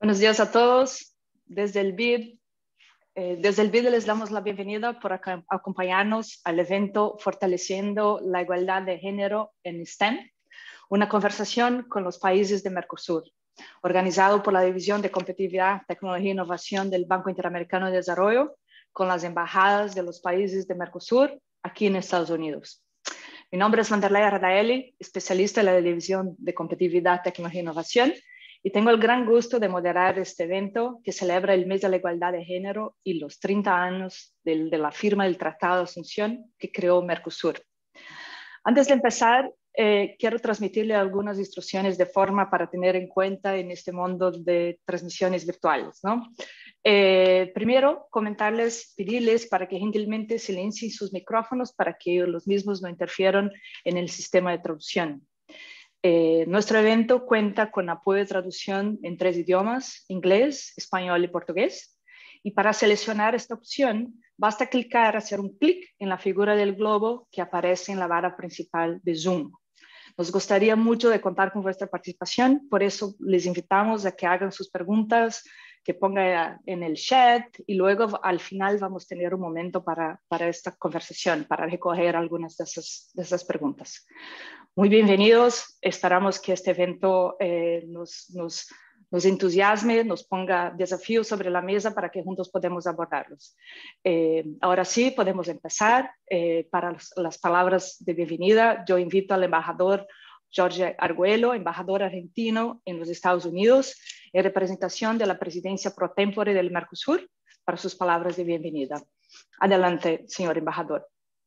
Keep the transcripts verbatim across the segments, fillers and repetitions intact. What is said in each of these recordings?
Buenos días a todos. Desde el B I D, eh, desde el B I D les damos la bienvenida por acompañarnos al evento Fortaleciendo la Igualdad de Género en STEM, una conversación con los países de Mercosur, organizado por la División de Competitividad, Tecnología e Innovación del Banco Interamericano de Desarrollo, con las embajadas de los países de Mercosur aquí en Estados Unidos. Mi nombre es Vanderlei Radaeli, especialista en la División de Competitividad, Tecnología e Innovación, y tengo el gran gusto de moderar este evento que celebra el Mes de la Igualdad de Género y los treinta años de, de la firma del Tratado de Asunción que creó Mercosur. Antes de empezar, eh, quiero transmitirle algunas instrucciones de forma para tener en cuenta en este mundo de transmisiones virtuales, ¿no? Eh, primero, comentarles, pedirles para que gentilmente silencien sus micrófonos para que los mismos no interfieran en el sistema de traducción. Eh, nuestro evento cuenta con apoyo de traducción en tres idiomas, inglés, español y portugués. Y para seleccionar esta opción, basta clicar, hacer un clic en la figura del globo que aparece en la barra principal de Zoom. Nos gustaría mucho de contar con vuestra participación, por eso les invitamos a que hagan sus preguntas, que pongan en el chat y luego al final vamos a tener un momento para, para esta conversación, para recoger algunas de esas, de esas preguntas. Muy bienvenidos, esperamos que este evento eh, nos, nos, nos entusiasme, nos ponga desafíos sobre la mesa para que juntos podamos abordarlos. Eh, ahora sí, podemos empezar. Eh, para las, las palabras de bienvenida, yo invito al embajador Jorge Arguello, embajador argentino en los Estados Unidos, en representación de la presidencia pro tempore del Mercosur, para sus palabras de bienvenida. Adelante, señor embajador.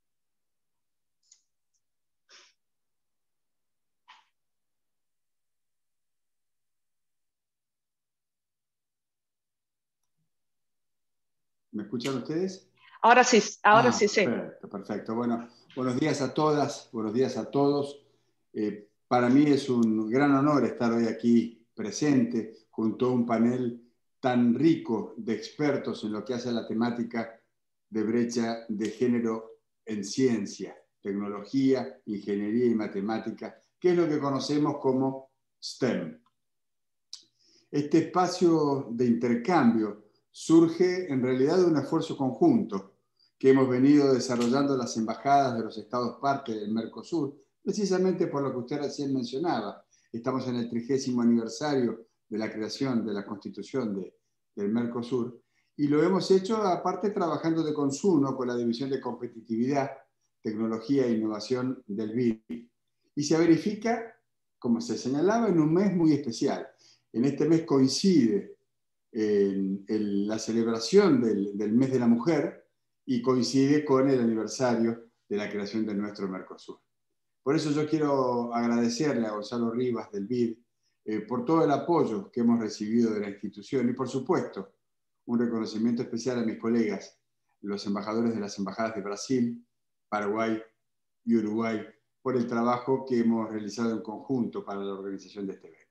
¿Me escuchan ustedes? Ahora sí, ahora ah, sí, sí. Perfecto, perfecto. Bueno, buenos días a todas, buenos días a todos. Eh, para mí es un gran honor estar hoy aquí presente junto a un panel tan rico de expertos en lo que hace a la temática de brecha de género en ciencia, tecnología, ingeniería y matemática, que es lo que conocemos como STEM. Este espacio de intercambio surge en realidad de un esfuerzo conjunto que hemos venido desarrollando las embajadas de los estados parte del Mercosur, precisamente por lo que usted recién mencionaba. Estamos en el trigésimo aniversario de la creación de la Constitución de, del Mercosur y lo hemos hecho aparte trabajando de consumo con la División de Competitividad, Tecnología e Innovación del B I D. Y se verifica, como se señalaba, en un mes muy especial. En este mes coincide en, en la celebración del, del mes de la mujer y coincide con el aniversario de la creación de nuestro Mercosur. Por eso yo quiero agradecerle a Gonzalo Rivas del B I D eh, por todo el apoyo que hemos recibido de la institución y por supuesto un reconocimiento especial a mis colegas, los embajadores de las embajadas de Brasil, Paraguay y Uruguay, por el trabajo que hemos realizado en conjunto para la organización de este evento.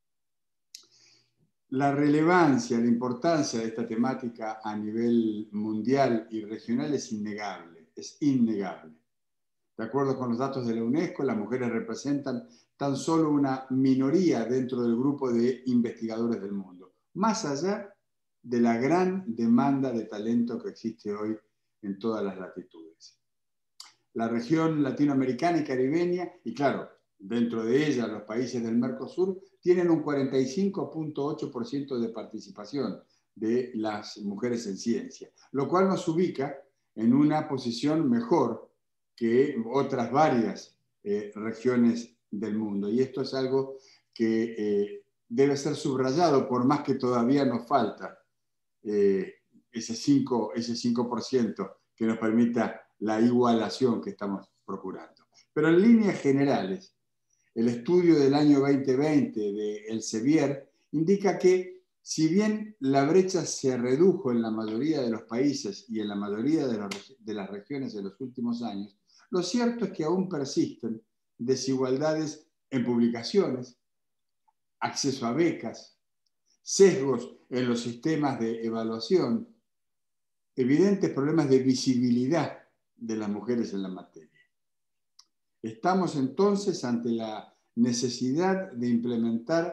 La relevancia, la importancia de esta temática a nivel mundial y regional es innegable, es innegable. De acuerdo con los datos de la UNESCO, las mujeres representan tan solo una minoría dentro del grupo de investigadores del mundo, más allá de la gran demanda de talento que existe hoy en todas las latitudes. La región latinoamericana y caribeña, y claro, dentro de ella los países del Mercosur, tienen un cuarenta y cinco punto ocho por ciento de participación de las mujeres en ciencia, lo cual nos ubica en una posición mejor que otras varias eh, regiones del mundo. Y esto es algo que eh, debe ser subrayado, por más que todavía nos falta eh, ese cinco por ciento que nos permita la igualación que estamos procurando. Pero en líneas generales, el estudio del año veinte veinte de Elsevier indica que si bien la brecha se redujo en la mayoría de los países y en la mayoría de, los, de las regiones en los últimos años, lo cierto es que aún persisten desigualdades en publicaciones, acceso a becas, sesgos en los sistemas de evaluación, evidentes problemas de visibilidad de las mujeres en la materia. Estamos entonces ante la necesidad de implementar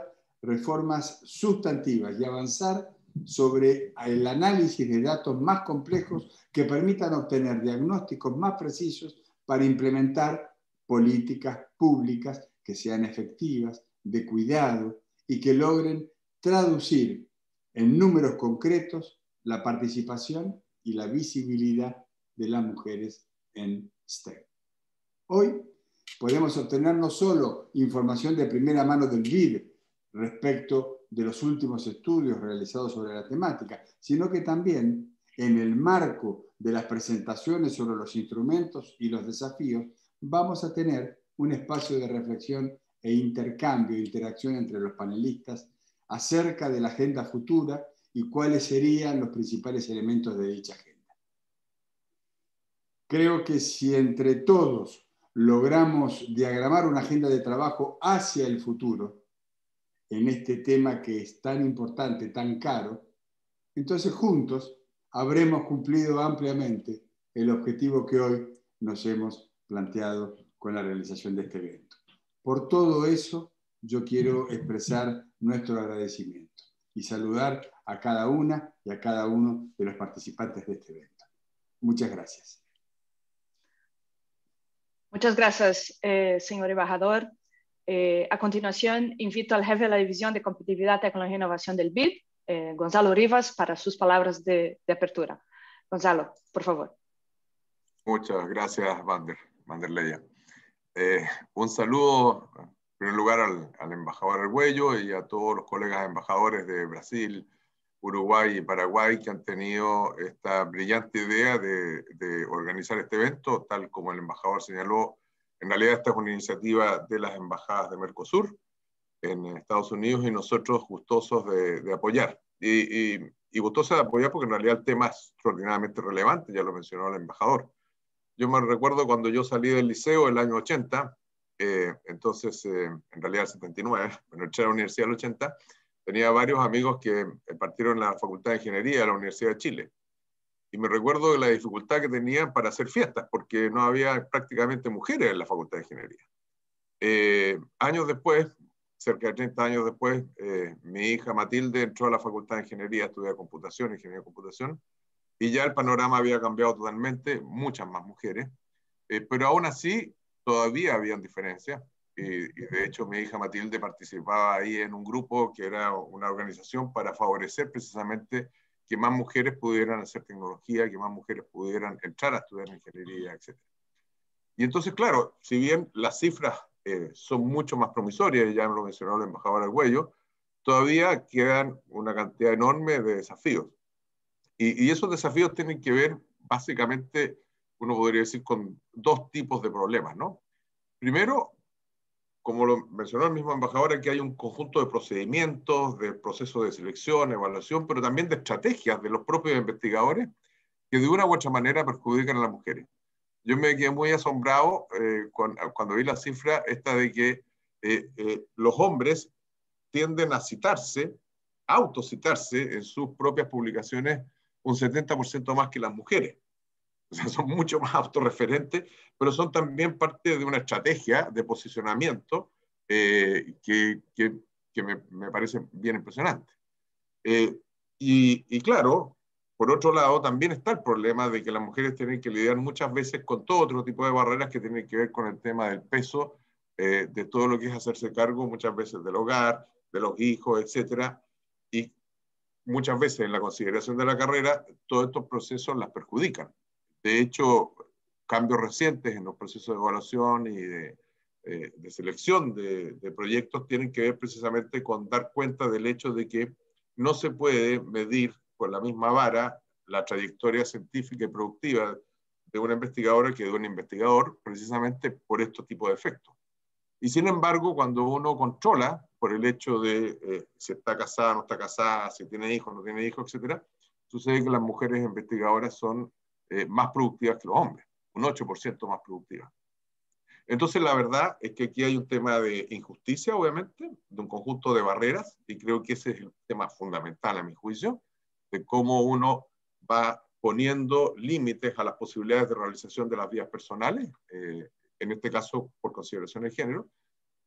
reformas sustantivas y avanzar sobre el análisis de datos más complejos que permitan obtener diagnósticos más precisos para implementar políticas públicas que sean efectivas, de cuidado y que logren traducir en números concretos la participación y la visibilidad de las mujeres en STEM. Hoy podemos obtener no solo información de primera mano del B I D respecto de los últimos estudios realizados sobre la temática, sino que también en el marco de las presentaciones sobre los instrumentos y los desafíos vamos a tener un espacio de reflexión e intercambio, interacción entre los panelistas acerca de la agenda futura y cuáles serían los principales elementos de dicha agenda. Creo que si entre todos logramos diagramar una agenda de trabajo hacia el futuro, en este tema que es tan importante, tan caro, entonces juntos habremos cumplido ampliamente el objetivo que hoy nos hemos planteado con la realización de este evento. Por todo eso, yo quiero expresar nuestro agradecimiento y saludar a cada una y a cada uno de los participantes de este evento. Muchas gracias. Muchas gracias, eh, señor embajador. Eh, a continuación, invito al jefe de la División de Competitividad, Tecnología e Innovación del B I D, eh, Gonzalo Rivas, para sus palabras de, de apertura. Gonzalo, por favor. Muchas gracias, Vander, Vanderleia. Eh, un saludo, en primer lugar, al, al embajador Argüello y a todos los colegas embajadores de Brasil, Uruguay y Paraguay que han tenido esta brillante idea de, de organizar este evento, tal como el embajador señaló. En realidad esta es una iniciativa de las embajadas de Mercosur en Estados Unidos y nosotros gustosos de, de apoyar. Y, y, y gustosos de apoyar porque en realidad el tema es extraordinariamente relevante, ya lo mencionó el embajador. Yo me recuerdo cuando yo salí del liceo el año ochenta, eh, entonces eh, en realidad el setenta y nueve, bueno, entré a la universidad el ochenta, tenía varios amigos que partieron en la Facultad de Ingeniería de la Universidad de Chile. Y me recuerdo de la dificultad que tenían para hacer fiestas, porque no había prácticamente mujeres en la Facultad de Ingeniería. Eh, años después, cerca de treinta años después, eh, mi hija Matilde entró a la Facultad de Ingeniería, estudió computación, ingeniería de computación, y ya el panorama había cambiado totalmente, muchas más mujeres, eh, pero aún así todavía habían diferencias, y, y de hecho mi hija Matilde participaba ahí en un grupo que era una organización para favorecer precisamente que más mujeres pudieran hacer tecnología, que más mujeres pudieran entrar a estudiar ingeniería, etcétera. Y entonces, claro, si bien las cifras eh, son mucho más promisorias, ya lo mencionó el embajador Argüello, todavía quedan una cantidad enorme de desafíos. Y, y esos desafíos tienen que ver, básicamente, uno podría decir, con dos tipos de problemas, ¿no? Primero, como lo mencionó el mismo embajador, aquí hay un conjunto de procedimientos, de procesos de selección, evaluación, pero también de estrategias de los propios investigadores que de una u otra manera perjudican a las mujeres. Yo me quedé muy asombrado eh, con, cuando vi la cifra esta de que eh, eh, los hombres tienden a citarse, autocitarse en sus propias publicaciones un setenta por ciento más que las mujeres. O sea, son mucho más autorreferentes, pero son también parte de una estrategia de posicionamiento eh, que, que, que me, me parece bien impresionante. Eh, y, y claro, por otro lado, también está el problema de que las mujeres tienen que lidiar muchas veces con todo otro tipo de barreras que tienen que ver con el tema del peso, eh, de todo lo que es hacerse cargo muchas veces del hogar, de los hijos, etcétera. Y muchas veces en la consideración de la carrera, todos estos procesos las perjudican. De hecho, cambios recientes en los procesos de evaluación y de, eh, de selección de, de proyectos tienen que ver precisamente con dar cuenta del hecho de que no se puede medir con la misma vara la trayectoria científica y productiva de una investigadora que de un investigador, precisamente por estos tipos de efectos. Y sin embargo, cuando uno controla por el hecho de eh, si está casada, no está casada, si tiene hijos, no tiene hijos, etcétera, sucede que las mujeres investigadoras son eh, más productivas que los hombres, un ocho por ciento más productivas. Entonces, la verdad es que aquí hay un tema de injusticia, obviamente, de un conjunto de barreras, y creo que ese es el tema fundamental, a mi juicio, de cómo uno va poniendo límites a las posibilidades de realización de las vidas personales, eh, en este caso por consideración de género,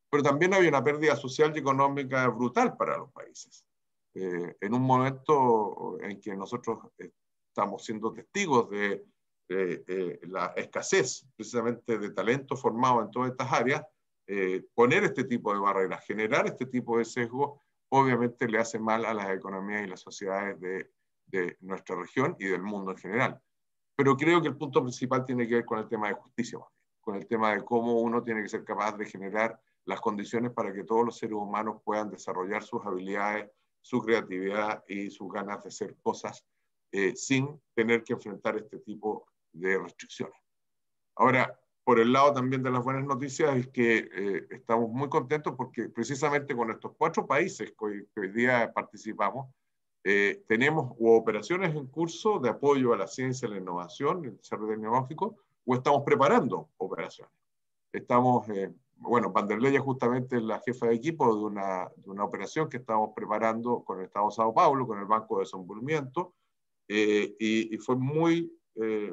pero también había una pérdida social y económica brutal para los países. Eh, en un momento en que nosotros estamos siendo testigos de, de, de la escasez precisamente de talento formado en todas estas áreas, eh, poner este tipo de barreras, generar este tipo de sesgo, obviamente le hace mal a las economías y las sociedades de, de nuestra región y del mundo en general. Pero creo que el punto principal tiene que ver con el tema de justicia, con el tema de cómo uno tiene que ser capaz de generar las condiciones para que todos los seres humanos puedan desarrollar sus habilidades, su creatividad y sus ganas de hacer cosas eh, sin tener que enfrentar este tipo de restricciones. Ahora, por el lado también de las buenas noticias es que eh, estamos muy contentos porque precisamente con estos cuatro países que hoy, que hoy día participamos, eh, tenemos o operaciones en curso de apoyo a la ciencia, la innovación, el desarrollo tecnológico, o estamos preparando operaciones. Estamos, eh, bueno, Vanderleya justamente es la jefa de equipo de una, de una operación que estamos preparando con el Estado de Sao Paulo, con el Banco de Desenvolvimiento, eh, y, y fue muy, eh,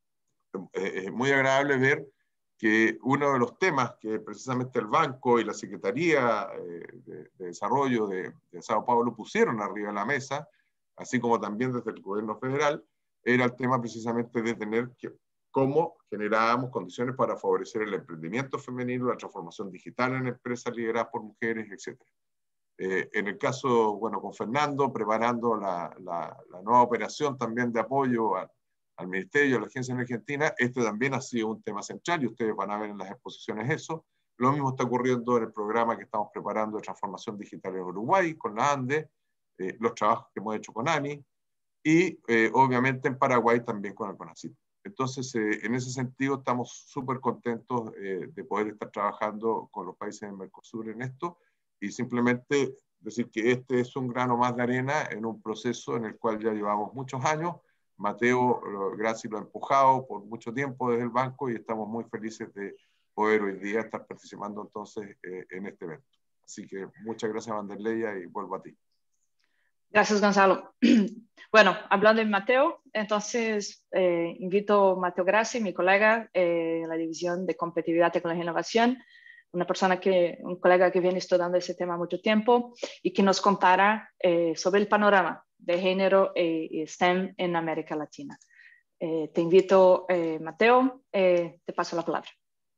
eh, muy agradable ver que uno de los temas que precisamente el banco y la Secretaría de, de Desarrollo de, de Sao Paulo pusieron arriba de la mesa, así como también desde el gobierno federal, era el tema precisamente de tener que, cómo generábamos condiciones para favorecer el emprendimiento femenino, la transformación digital en empresas lideradas por mujeres, etcétera. Eh, en el caso, bueno, con Fernando, preparando la, la, la nueva operación también de apoyo a, al Ministerio, a la Agencia en Argentina, este también ha sido un tema central y ustedes van a ver en las exposiciones eso. Lo mismo está ocurriendo en el programa que estamos preparando de transformación digital en Uruguay, con la ANDE, eh, los trabajos que hemos hecho con ANI, y eh, obviamente en Paraguay también con el CONACYT. Entonces, eh, en ese sentido, estamos súper contentos eh, de poder estar trabajando con los países del Mercosur en esto, y simplemente decir que este es un grano más de arena en un proceso en el cual ya llevamos muchos años. Mateo Grassi lo ha empujado por mucho tiempo desde el banco y estamos muy felices de poder hoy día estar participando entonces eh, en este evento. Así que muchas gracias, Vanderleya, y vuelvo a ti. Gracias, Gonzalo. Bueno, hablando de Mateo, entonces eh, invito a Mateo Grassi, mi colega eh, en la División de Competitividad, Tecnología e Innovación, una persona que, un colega que viene estudiando ese tema mucho tiempo y que nos contará eh, sobre el panorama de género y STEM en América Latina. Eh, te invito, eh, Mateo, eh, te paso la palabra.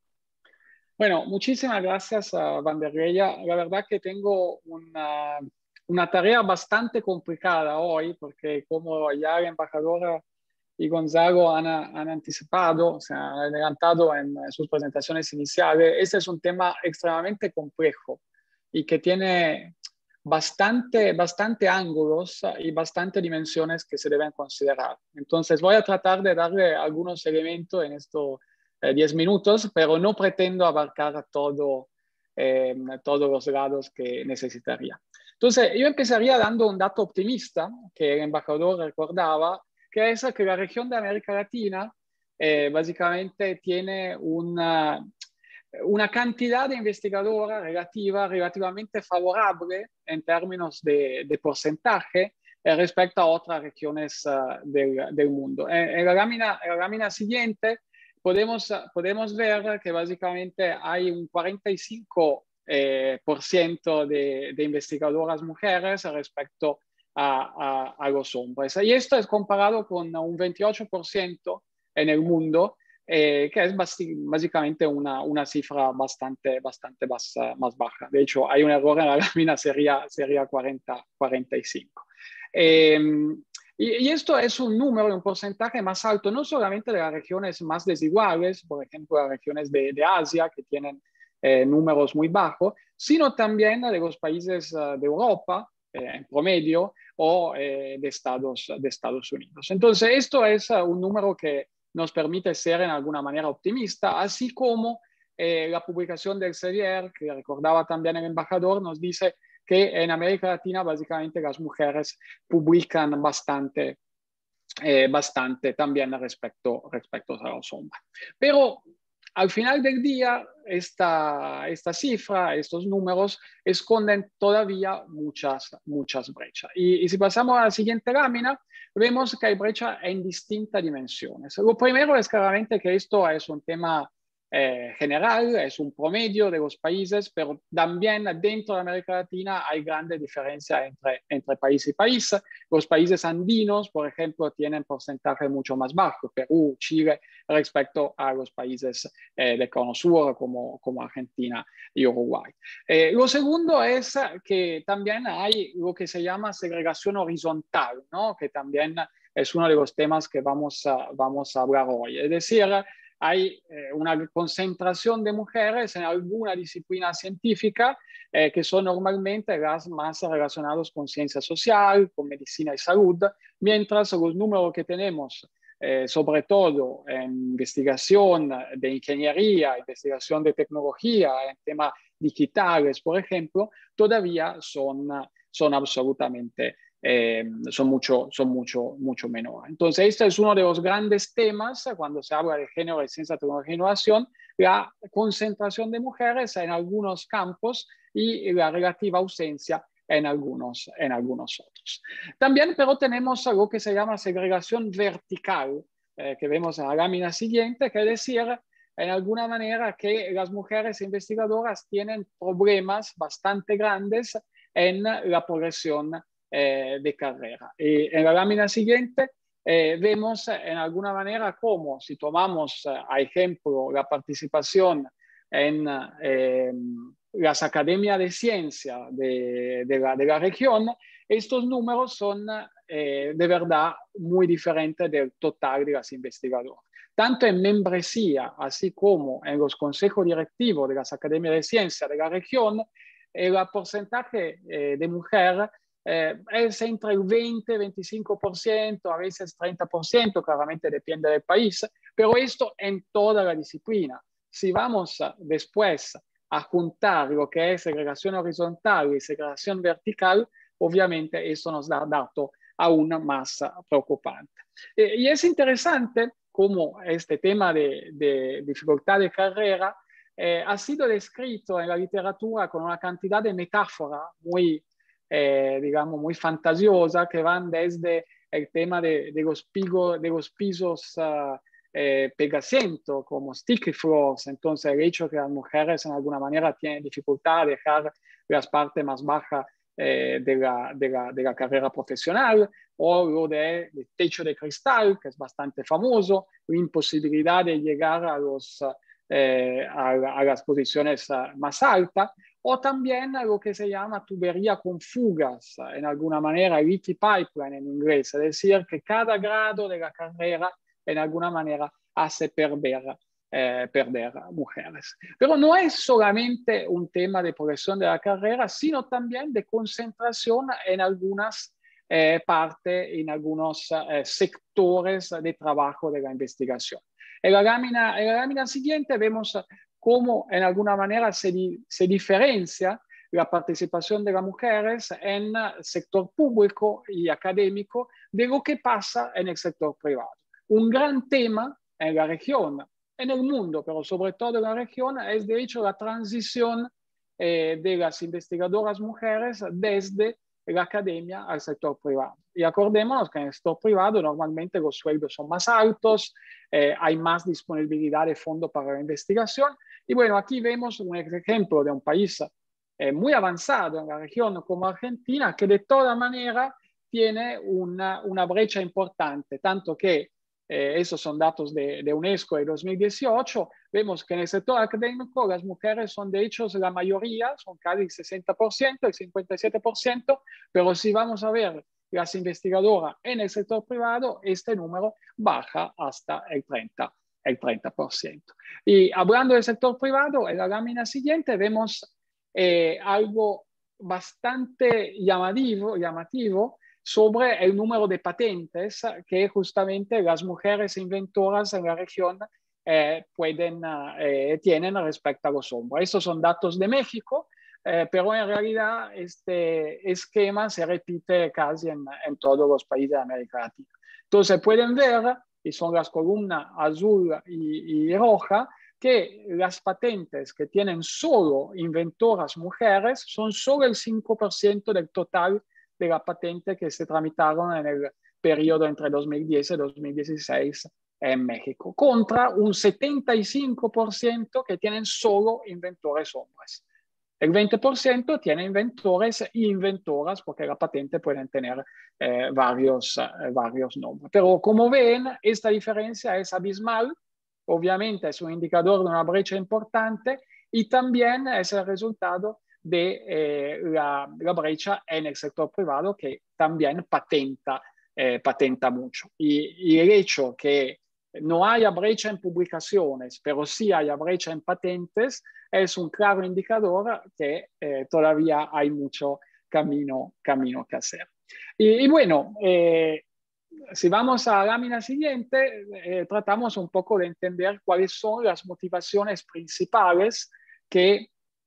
Bueno, muchísimas gracias a Vanderleya. La verdad que tengo una, una tarea bastante complicada hoy, porque como ya la embajadora y Gonzalo han, han anticipado, o sea, han adelantado en sus presentaciones iniciales, este es un tema extremadamente complejo y que tiene bastante, bastante ángulos y bastante dimensiones que se deben considerar. Entonces voy a tratar de darle algunos elementos en estos eh, diez minutos, pero no pretendo abarcar todo, eh, todos los lados que necesitaría. Entonces yo empezaría dando un dato optimista que el embajador recordaba, que es que la región de América Latina eh, básicamente tiene una, una cantidad de investigadoras relativa, relativamente favorable en términos de, de porcentaje eh, respecto a otras regiones uh, del, del mundo. En, en, la lámina, en la lámina siguiente podemos, podemos ver que básicamente hay un cuarenta y cinco por ciento eh, de, de investigadoras mujeres respecto A, a, a los hombres. Y esto es comparado con un veintiocho por ciento en el mundo, eh, que es básicamente una, una cifra bastante, bastante más, uh, más baja. De hecho, hay un error en la lámina, sería, sería cuarenta, cuarenta y cinco. Eh, y, y esto es un número, un porcentaje más alto, no solamente de las regiones más desiguales, por ejemplo, las regiones de, de Asia, que tienen eh, números muy bajos, sino también de los países uh, de Europa, Eh, en promedio, o eh, de, Estados, de Estados Unidos. Entonces, esto es uh, un número que nos permite ser en alguna manera optimista, así como eh, la publicación del C D R, que recordaba también el embajador, nos dice que en América Latina básicamente las mujeres publican bastante, eh, bastante también respecto, respecto a los hombres. Pero al final del día, esta, esta cifra, estos números, esconden todavía muchas, muchas brechas. Y, y si pasamos a la siguiente lámina, vemos que hay brechas en distintas dimensiones. Lo primero es claramente que esto es un tema eh, general, es un promedio de los países, pero también dentro de América Latina hay grandes diferencias entre, entre país y país. Los países andinos, por ejemplo, tienen porcentajes mucho más bajos, Perú, Chile, respecto a los países eh, del Cono Sur, como, como Argentina y Uruguay. Eh, lo segundo es que también hay lo que se llama segregación horizontal, ¿no? Que también es uno de los temas que vamos a, vamos a hablar hoy. Es decir, hay eh, una concentración de mujeres en alguna disciplina científica eh, que son normalmente las más relacionadas con ciencia social, con medicina y salud, mientras los números que tenemos, eh, sobre todo en investigación de ingeniería, investigación de tecnología, en temas digitales, por ejemplo, todavía son, son absolutamente Eh, son, mucho, son mucho, mucho menores. Entonces, este es uno de los grandes temas cuando se habla de género, de ciencia, tecnología e innovación, la concentración de mujeres en algunos campos y la relativa ausencia en algunos, en algunos otros. También, pero tenemos algo que se llama segregación vertical, eh, que vemos en la lámina siguiente, que es decir, en alguna manera que las mujeres investigadoras tienen problemas bastante grandes en la progresión Eh, de carrera. Y en la lámina siguiente eh, vemos en alguna manera cómo, si tomamos eh, a ejemplo la participación en eh, las academias de ciencia de, de, la, de la región, estos números son eh, de verdad muy diferentes del total de las investigadoras. Tanto en membresía, así como en los consejos directivos de las academias de ciencia de la región, el porcentaje eh, de mujeres Eh, es entre el veinte y veinticinco por ciento, a veces treinta por ciento, claramente depende del país, pero esto en toda la disciplina. Si vamos a, después a juntar lo que es segregación horizontal y segregación vertical, obviamente esto nos da datos aún más preocupante. Eh, y es interesante cómo este tema de, de dificultad de carrera eh, ha sido descrito en la literatura con una cantidad de metáforas muy Eh, digamos, muy fantasiosa, que van desde el tema de, de, los, pigo, de los pisos uh, eh, pegasientos, como sticky floors, entonces el hecho que las mujeres en alguna manera tienen dificultad a dejar las partes más bajas eh, de, la, de, la, de la carrera profesional, o lo del de techo de cristal, que es bastante famoso, la imposibilidad de llegar a, los, eh, a, a las posiciones uh, más altas, o también lo que se llama tubería con fugas, en alguna manera leaky pipeline en inglés, es decir, que cada grado de la carrera en alguna manera hace perder, eh, perder mujeres. Pero no es solamente un tema de progresión de la carrera, sino también de concentración en algunas eh, partes, en algunos eh, sectores de trabajo de la investigación. En la lámina, en la lámina siguiente vemos cómo en alguna manera se, di, se diferencia la participación de las mujeres en el sector público y académico de lo que pasa en el sector privado. Un gran tema en la región, en el mundo, pero sobre todo en la región, es de hecho la transición eh, de las investigadoras mujeres desde la academia al sector privado. Y acordémonos que en el sector privado normalmente los sueldos son más altos, eh, hay más disponibilidad de fondos para la investigación. Y bueno, aquí vemos un ejemplo de un país eh, muy avanzado en la región como Argentina, que de toda manera tiene una, una brecha importante, tanto que eh, esos son datos de, de UNESCO de dos mil dieciocho, vemos que en el sector académico las mujeres son de hecho la mayoría, son casi el sesenta por ciento, el cincuenta y siete por ciento, pero si vamos a ver las investigadoras en el sector privado, este número baja hasta el treinta, el treinta por ciento. Y hablando del sector privado, en la lámina siguiente vemos eh, algo bastante llamativo, llamativo sobre el número de patentes que justamente las mujeres inventoras en la región eh, pueden, eh, tienen respecto a los hombres. Estos son datos de México, eh, pero en realidad este esquema se repite casi en, en todos los países de América Latina. Entonces pueden ver, y son las columnas azul y, y roja, que las patentes que tienen solo inventoras mujeres son solo el cinco por ciento del total de las patentes que se tramitaron en el periodo entre dos mil diez y dos mil dieciséis en México, contra un setenta y cinco por ciento que tienen solo inventores hombres. El veinte por ciento tiene inventores e inventoras, porque la patente pueden tener eh, varios, eh, varios nombres. Pero como ven, esta diferencia es abismal. Obviamente es un indicador de una brecha importante y también es el resultado de eh, la, la brecha en el sector privado, que también patenta, eh, patenta mucho. Y, y el hecho que no haya brecha en publicaciones, pero sí haya brecha en patentes, es un claro indicador que eh, todavía hay mucho camino, camino que hacer. Y, y bueno, eh, si vamos a la lámina siguiente, eh, tratamos un poco de entender cuáles son las motivaciones principales que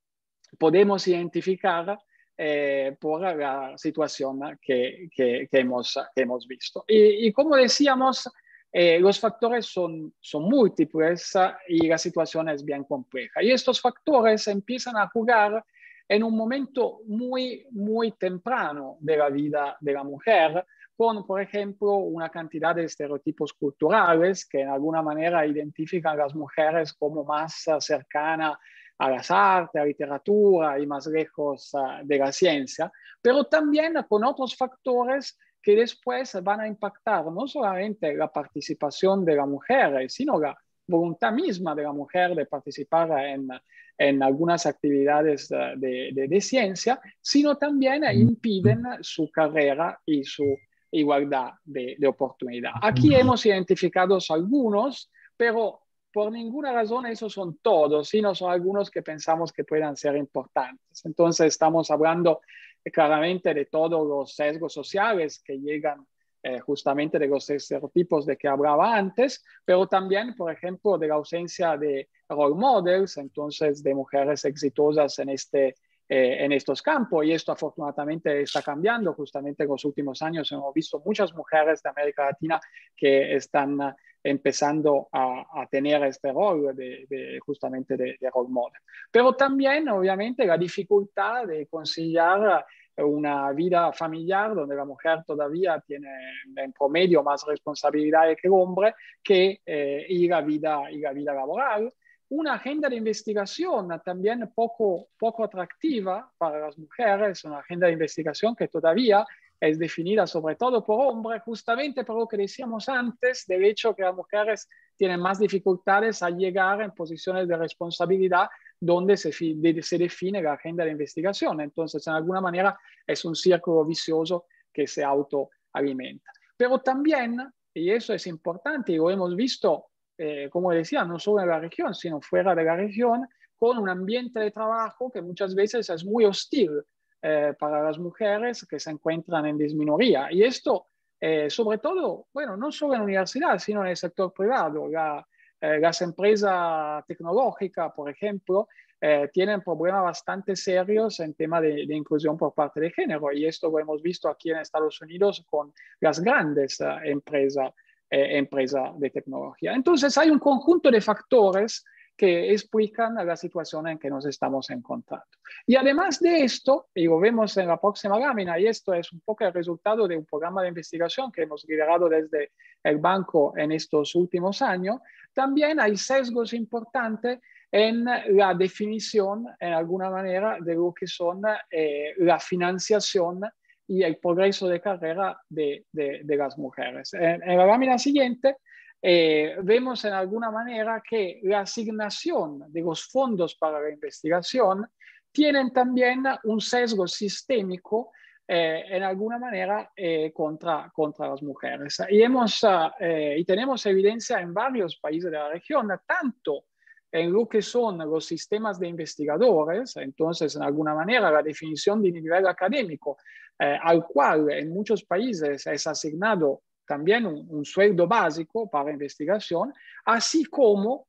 podemos identificar eh, por la situación que, que, que, hemos, que hemos visto. Y, y como decíamos, Eh, los factores son, son múltiples uh, y la situación es bien compleja. Y estos factores empiezan a jugar en un momento muy, muy temprano de la vida de la mujer, con, por ejemplo, una cantidad de estereotipos culturales que en alguna manera identifican a las mujeres como más uh, cercanas a las artes, a la literatura y más lejos uh, de la ciencia, pero también con otros factores que después van a impactar no solamente la participación de la mujer, sino la voluntad misma de la mujer de participar en, en algunas actividades de, de, de ciencia, sino también impiden su carrera y su igualdad de, de oportunidad. Aquí hemos identificado algunos, pero por ninguna razón esos son todos, sino son algunos que pensamos que puedan ser importantes. Entonces estamos hablando claramente de todos los sesgos sociales que llegan eh, justamente de los estereotipos de que hablaba antes, pero también, por ejemplo, de la ausencia de role models, entonces de mujeres exitosas en, este, eh, en estos campos, y esto afortunadamente está cambiando. Justamente en los últimos años hemos visto muchas mujeres de América Latina que están uh, empezando a, a tener este rol de, de, justamente de, de role model. Pero también, obviamente, la dificultad de conciliar una vida familiar donde la mujer todavía tiene en promedio más responsabilidades que el hombre, que eh, y, la vida, y la vida laboral. Una agenda de investigación también poco, poco atractiva para las mujeres, una agenda de investigación que todavía es definida sobre todo por hombres, justamente por lo que decíamos antes, del hecho que las mujeres tienen más dificultades a llegar en posiciones de responsabilidad donde se, se define la agenda de investigación. Entonces, en alguna manera, es un círculo vicioso que se autoalimenta. Pero también, y eso es importante, y lo hemos visto, eh, como decía, no solo en la región, sino fuera de la región, con un ambiente de trabajo que muchas veces es muy hostil eh, para las mujeres que se encuentran en disminoría. Y esto, eh, sobre todo, bueno, no solo en la universidad, sino en el sector privado. La, eh, las empresas tecnológicas, por ejemplo, eh, tienen problemas bastante serios en tema de, de inclusión por parte de género. Y esto lo hemos visto aquí en Estados Unidos con las grandes eh, empresas, eh, empresas de tecnología. Entonces, hay un conjunto de factores que explican la situación en que nos estamos encontrando. Y además de esto, y lo vemos en la próxima lámina, y esto es un poco el resultado de un programa de investigación que hemos liderado desde el banco en estos últimos años, también hay sesgos importantes en la definición, en alguna manera, de lo que son eh, la financiación y el progreso de carrera de, de, de las mujeres. En, en la lámina siguiente, Eh, vemos en alguna manera que la asignación de los fondos para la investigación tienen también un sesgo sistémico eh, en alguna manera eh, contra, contra las mujeres. Y, hemos, eh, y tenemos evidencia en varios países de la región, tanto en lo que son los sistemas de investigadores, entonces en alguna manera la definición de nivel académico, eh, al cual en muchos países es asignado también un, un sueldo básico para investigación, así como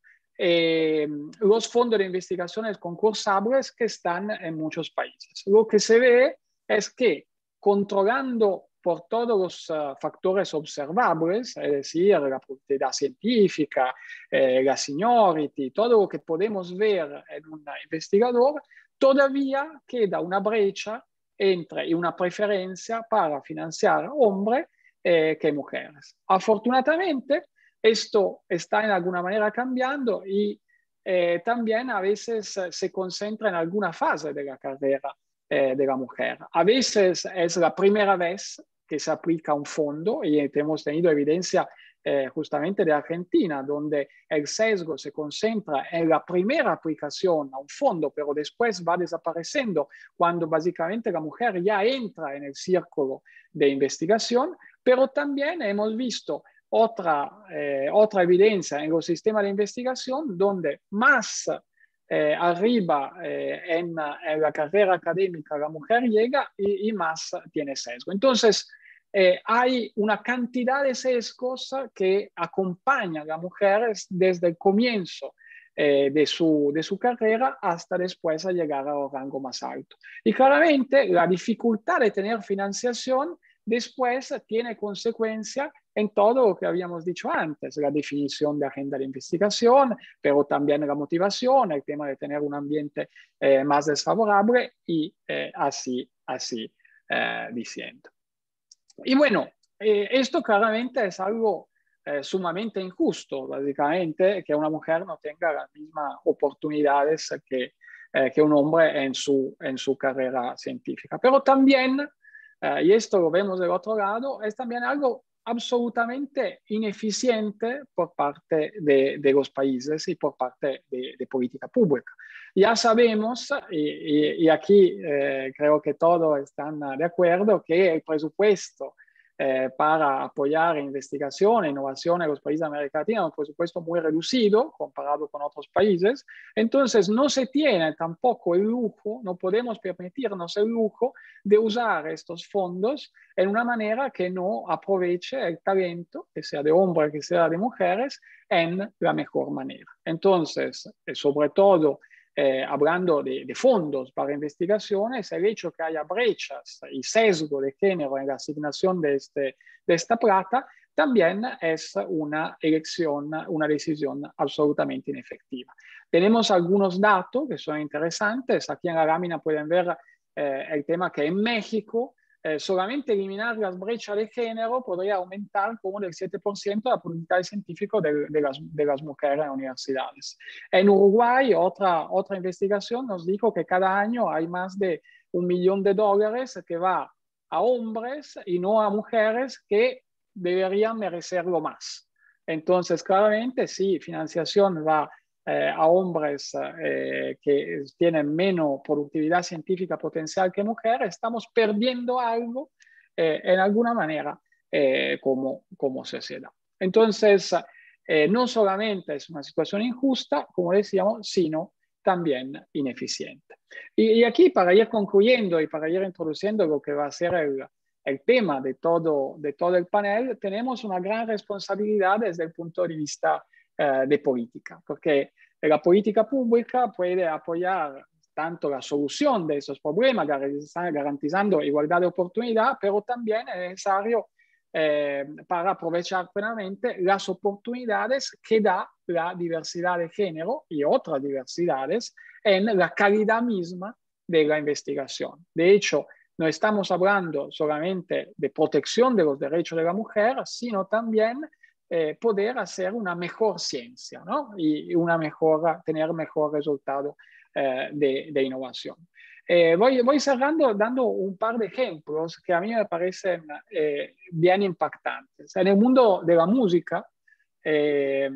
eh, los fondos de investigaciones concursables que están en muchos países. Lo que se ve es que controlando por todos los uh, factores observables, es decir, la productividad científica, eh, la seniority, todo lo que podemos ver en un investigador, todavía queda una brecha entre y una preferencia para financiar hombres Eh, que mujeres. Afortunadamente, Esto está en alguna manera cambiando y eh, también a veces eh, se concentra en alguna fase de la carrera eh, de la mujer. A veces es la primera vez que se aplica un fondo y hemos tenido evidencia eh, justamente de Argentina, donde el sesgo se concentra en la primera aplicación a un fondo, pero después va desapareciendo cuando básicamente la mujer ya entra en el círculo de investigación, pero también hemos visto otra, eh, otra evidencia en los sistemas de investigación donde más eh, arriba eh, en, en la carrera académica la mujer llega y, y más tiene sesgo. Entonces, eh, hay una cantidad de sesgos que acompañan a las mujeres desde el comienzo eh, de, su, de su carrera hasta después a llegar al rango más alto. Y claramente la dificultad de tener financiación después tiene consecuencia en todo lo que habíamos dicho antes, la definición de agenda de investigación, pero también la motivación, el tema de tener un ambiente eh, más desfavorable y eh, así, así eh, diciendo. Y bueno, eh, esto claramente es algo eh, sumamente injusto, básicamente, que una mujer no tenga las mismas oportunidades que, eh, que un hombre en su, en su carrera científica. Pero también, eh, y esto lo vemos del otro lado, es también algo absolutamente ineficiente por parte de, de los países y por parte de, de política pública. Ya sabemos, y, y, y aquí eh, creo que todos están de acuerdo, que el presupuesto eh, para apoyar investigación e innovación en los países de América Latina es un presupuesto muy reducido comparado con otros países. Entonces no se tiene tampoco el lujo, no podemos permitirnos el lujo de usar estos fondos en una manera que no aproveche el talento, que sea de hombres, que sea de mujeres, en la mejor manera. Entonces, sobre todo, Eh, hablando de, de fondos para investigaciones, el hecho que haya brechas y sesgo de género en la asignación de, este, de esta plata también es una elección, una decisión absolutamente inefectiva. Tenemos algunos datos que son interesantes. Aquí en la lámina pueden ver eh, el tema que en México Eh, solamente eliminar las brechas de género podría aumentar como del siete por ciento la productividad científica de, de, las, de las mujeres en las universidades. En Uruguay, otra, otra investigación nos dijo que cada año hay más de un millón de dólares que va a hombres y no a mujeres que deberían merecerlo más. Entonces, claramente, sí, financiación va Eh, a hombres eh, que tienen menos productividad científica potencial que mujeres, estamos perdiendo algo eh, en alguna manera eh, como, como sociedad. Entonces, eh, no solamente es una situación injusta, como decíamos, sino también ineficiente. Y, y aquí, para ir concluyendo y para ir introduciendo lo que va a ser el, el tema de todo, de todo el panel, tenemos una gran responsabilidad desde el punto de vista Eh, de política, porque la política pública puede apoyar tanto la solución de esos problemas, garantizando igualdad de oportunidad, pero también es necesario eh, para aprovechar plenamente las oportunidades que da la diversidad de género y otras diversidades en la calidad misma de la investigación. De hecho, no estamos hablando solamente de protección de los derechos de la mujer, sino también Eh, poder hacer una mejor ciencia, ¿no? Y una mejor, tener mejor resultado eh, de, de innovación. Eh, voy, voy cerrando dando un par de ejemplos que a mí me parecen eh, bien impactantes. En el mundo de la música, eh,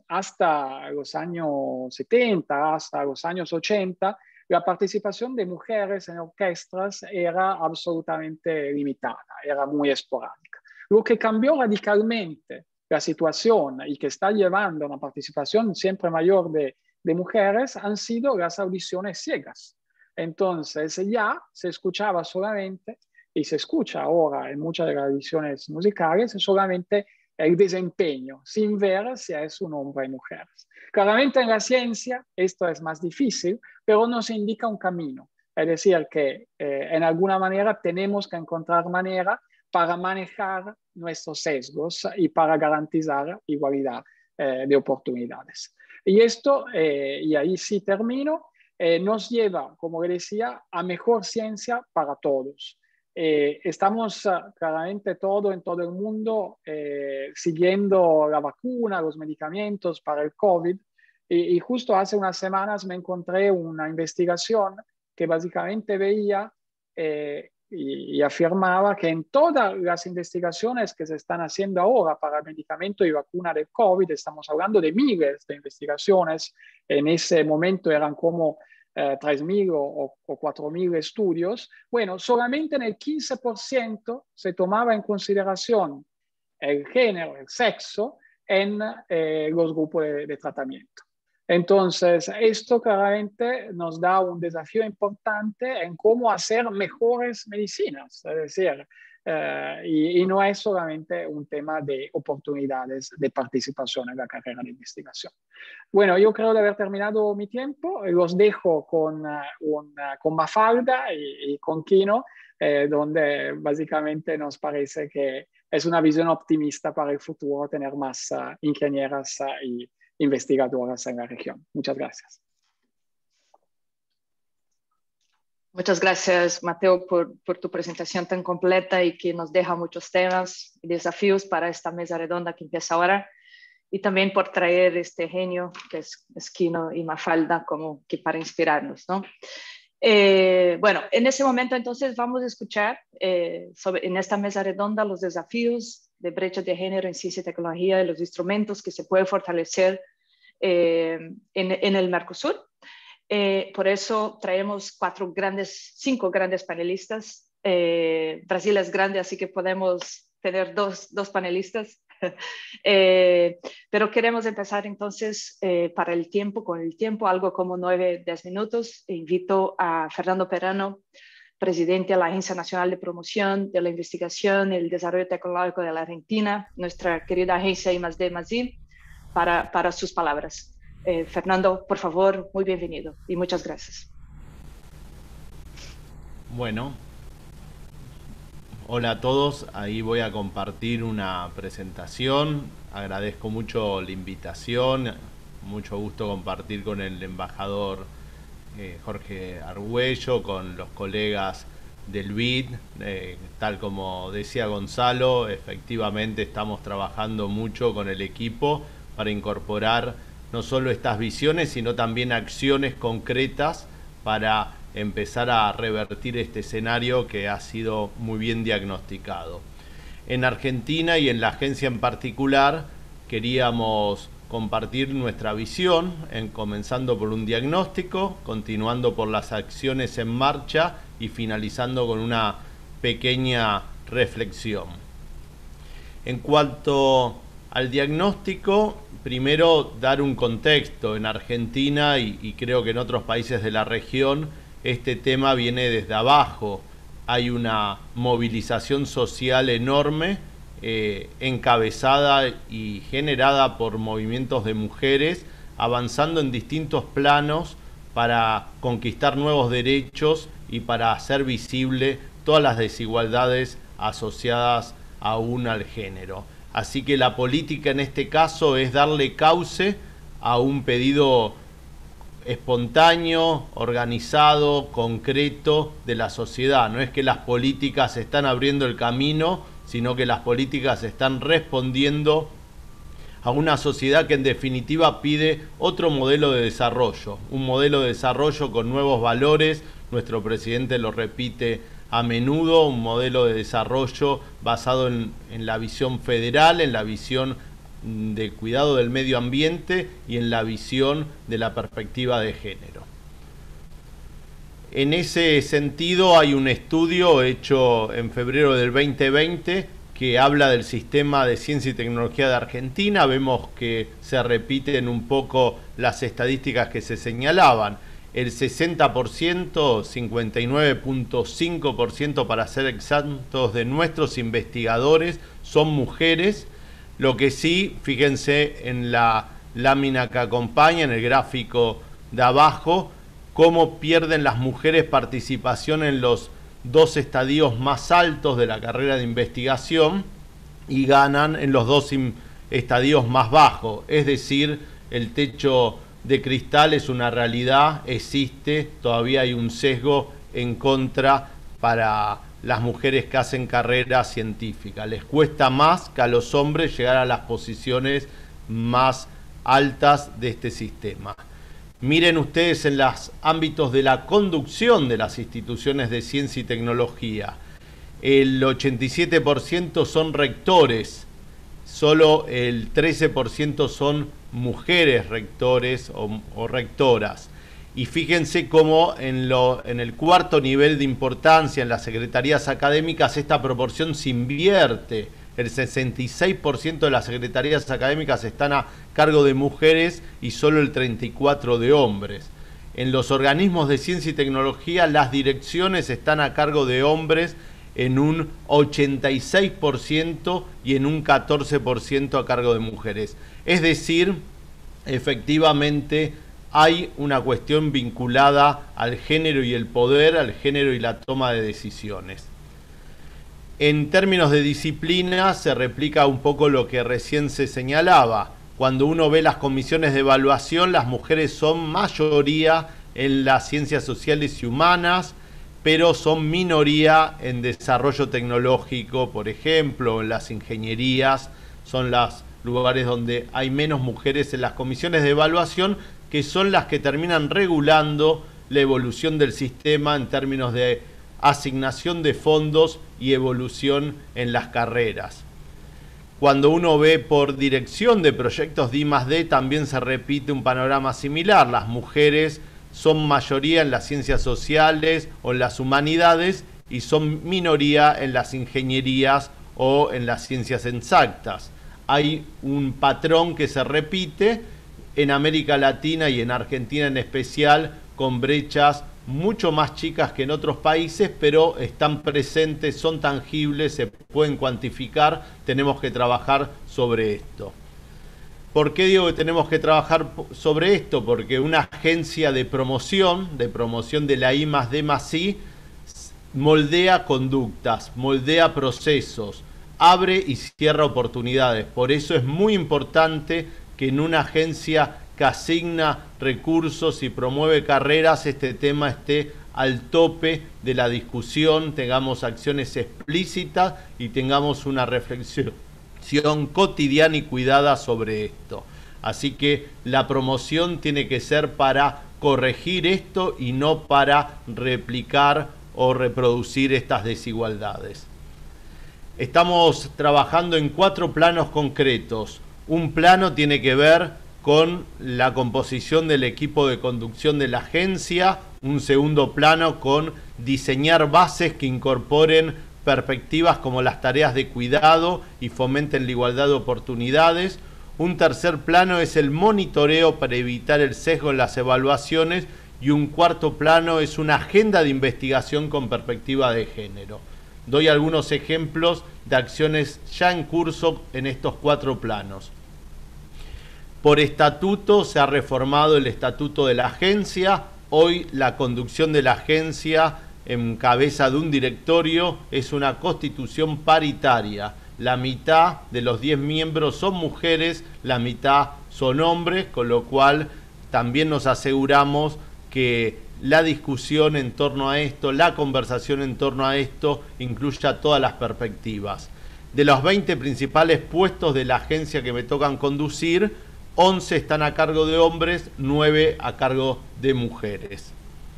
hasta los años setenta, hasta los años ochenta, la participación de mujeres en orquestas era absolutamente limitada, era muy esporádica. Lo que cambió radicalmente la situación y que está llevando a una participación siempre mayor de, de mujeres han sido las audiciones ciegas. Entonces ya se escuchaba solamente, y se escucha ahora en muchas de las audiciones musicales, solamente el desempeño, sin ver si es un hombre o mujer. Claramente en la ciencia esto es más difícil, pero nos indica un camino. Es decir, que eh, en alguna manera tenemos que encontrar manera para manejar nuestros sesgos y para garantizar igualdad eh, de oportunidades. Y esto, eh, y ahí sí termino, eh, nos lleva, como decía, a mejor ciencia para todos. Eh, estamos uh, claramente todo en todo el mundo eh, siguiendo la vacuna, los medicamentos para el COVID. Y, y justo hace unas semanas me encontré una investigación que básicamente veía eh, y, y afirmaba que en todas las investigaciones que se están haciendo ahora para el medicamento y vacuna del COVID, estamos hablando de miles de investigaciones, en ese momento eran como eh, tres mil o, o cuatro mil estudios, bueno, solamente en el quince por ciento se tomaba en consideración el género, el sexo, en eh, los grupos de, de tratamiento. Entonces, esto claramente nos da un desafío importante en cómo hacer mejores medicinas, es decir, eh, y, y no es solamente un tema de oportunidades de participación en la carrera de investigación. Bueno, yo creo de haber terminado mi tiempo, los dejo con, uh, una, con Mafalda y, y con Kino, eh, donde básicamente nos parece que es una visión optimista para el futuro tener más uh, ingenieras uh, y investigadoras en la región. Muchas gracias. Muchas gracias, Mateo, por, por tu presentación tan completa y que nos deja muchos temas y desafíos para esta mesa redonda que empieza ahora. Y también por traer este genio que es, es Kino y Mafalda como que para inspirarnos, ¿no? Eh, bueno, en ese momento entonces vamos a escuchar eh, sobre, en esta mesa redonda los desafíos de brecha de género en ciencia y tecnología y los instrumentos que se pueden fortalecer eh, en, en el Mercosur. Eh, por eso traemos cuatro grandes, cinco grandes panelistas. Eh, Brasil es grande, así que podemos tener dos, dos panelistas. eh, pero queremos empezar entonces eh, para el tiempo, con el tiempo, algo como nueve, diez minutos. E invito a Fernando Perano, presidente de la Agencia Nacional de Promoción de la Investigación y el Desarrollo Tecnológico de la Argentina, nuestra querida agencia I más D más I, para, para sus palabras. Eh, Fernando, por favor, muy bienvenido y muchas gracias. Bueno, hola a todos, ahí voy a compartir una presentación. Agradezco mucho la invitación, mucho gusto compartir con el embajador eh, Jorge Argüello, con los colegas del B I D. Eh, tal como decía Gonzalo, efectivamente estamos trabajando mucho con el equipo para incorporar no solo estas visiones, sino también acciones concretas para empezar a revertir este escenario que ha sido muy bien diagnosticado. En Argentina y en la agencia en particular, queríamos compartir nuestra visión, en, comenzando por un diagnóstico, continuando por las acciones en marcha y finalizando con una pequeña reflexión. En cuanto al diagnóstico, primero dar un contexto. En Argentina y, y creo que en otros países de la región, este tema viene desde abajo. Hay una movilización social enorme, eh, encabezada y generada por movimientos de mujeres, avanzando en distintos planos para conquistar nuevos derechos y para hacer visible todas las desigualdades asociadas aún al género. Así que la política en este caso es darle cauce a un pedido espontáneo, organizado, concreto de la sociedad. No es que las políticas están abriendo el camino, sino que las políticas están respondiendo a una sociedad que en definitiva pide otro modelo de desarrollo, un modelo de desarrollo con nuevos valores. Nuestro presidente lo repite a menudo, un modelo de desarrollo basado en, en la visión federal, en la visión de cuidado del medio ambiente y en la visión de la perspectiva de género. En ese sentido hay un estudio hecho en febrero del veinte veinte que habla del sistema de ciencia y tecnología de Argentina. Vemos que se repiten un poco las estadísticas que se señalaban. El sesenta por ciento, cincuenta y nueve punto cinco por ciento para ser exactos, de nuestros investigadores son mujeres. Lo que sí, fíjense en la lámina que acompaña, en el gráfico de abajo, cómo pierden las mujeres participación en los dos estadios más altos de la carrera de investigación y ganan en los dos estadios más bajos. Es decir, el techo de cristal es una realidad, existe, todavía hay un sesgo en contra para las mujeres que hacen carrera científica. Les cuesta más que a los hombres llegar a las posiciones más altas de este sistema. Miren ustedes en los ámbitos de la conducción de las instituciones de ciencia y tecnología. El ochenta y siete por ciento son rectores, solo el trece por ciento son mujeres rectores o, o rectoras. Y fíjense cómo en, lo, en el cuarto nivel de importancia, en las secretarías académicas, esta proporción se invierte. El sesenta y seis por ciento de las secretarías académicas están a cargo de mujeres y solo el treinta y cuatro por ciento de hombres. En los organismos de ciencia y tecnología, las direcciones están a cargo de hombres en un ochenta y seis por ciento y en un catorce por ciento a cargo de mujeres. Es decir, efectivamente hay una cuestión vinculada al género y el poder, al género y la toma de decisiones. En términos de disciplina se replica un poco lo que recién se señalaba. Cuando uno ve las comisiones de evaluación, las mujeres son mayoría en las ciencias sociales y humanas, pero son minoría en desarrollo tecnológico, por ejemplo, en las ingenierías, son los lugares donde hay menos mujeres en las comisiones de evaluación, que son las que terminan regulando la evolución del sistema en términos de asignación de fondos y evolución en las carreras. Cuando uno ve por dirección de proyectos de I más D, también se repite un panorama similar. Las mujeres son mayoría en las ciencias sociales o en las humanidades y son minoría en las ingenierías o en las ciencias exactas. Hay un patrón que se repite en América Latina y en Argentina en especial, con brechas mucho más chicas que en otros países, pero están presentes, son tangibles, se pueden cuantificar, tenemos que trabajar sobre esto. ¿Por qué digo que tenemos que trabajar sobre esto? Porque una agencia de promoción, de promoción de la I más D más I, moldea conductas, moldea procesos, abre y cierra oportunidades. Por eso es muy importante que en una agencia que asigna recursos y promueve carreras, este tema esté al tope de la discusión, tengamos acciones explícitas y tengamos una reflexión cotidiana y cuidada sobre esto. Así que la promoción tiene que ser para corregir esto y no para replicar o reproducir estas desigualdades. Estamos trabajando en cuatro planos concretos. Un plano tiene que ver con la composición del equipo de conducción de la agencia, un segundo plano con diseñar bases que incorporen perspectivas como las tareas de cuidado y fomenten la igualdad de oportunidades. Un tercer plano es el monitoreo para evitar el sesgo en las evaluaciones y un cuarto plano es una agenda de investigación con perspectiva de género. Doy algunos ejemplos de acciones ya en curso en estos cuatro planos. Por estatuto se ha reformado el estatuto de la agencia. Hoy la conducción de la agencia en cabeza de un directorio es una constitución paritaria. La mitad de los diez miembros son mujeres, la mitad son hombres, con lo cual también nos aseguramos que la discusión en torno a esto, la conversación en torno a esto, incluya todas las perspectivas. De los veinte principales puestos de la agencia que me tocan conducir, once están a cargo de hombres, nueve a cargo de mujeres.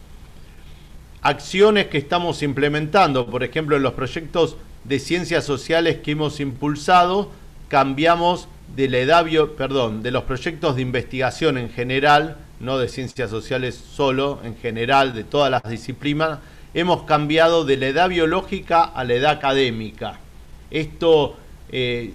Acciones que estamos implementando, por ejemplo, en los proyectos de ciencias sociales que hemos impulsado, cambiamos de la edad, bio, perdón, de los proyectos de investigación en general, no de ciencias sociales solo, en general, de todas las disciplinas, hemos cambiado de la edad biológica a la edad académica. Esto eh,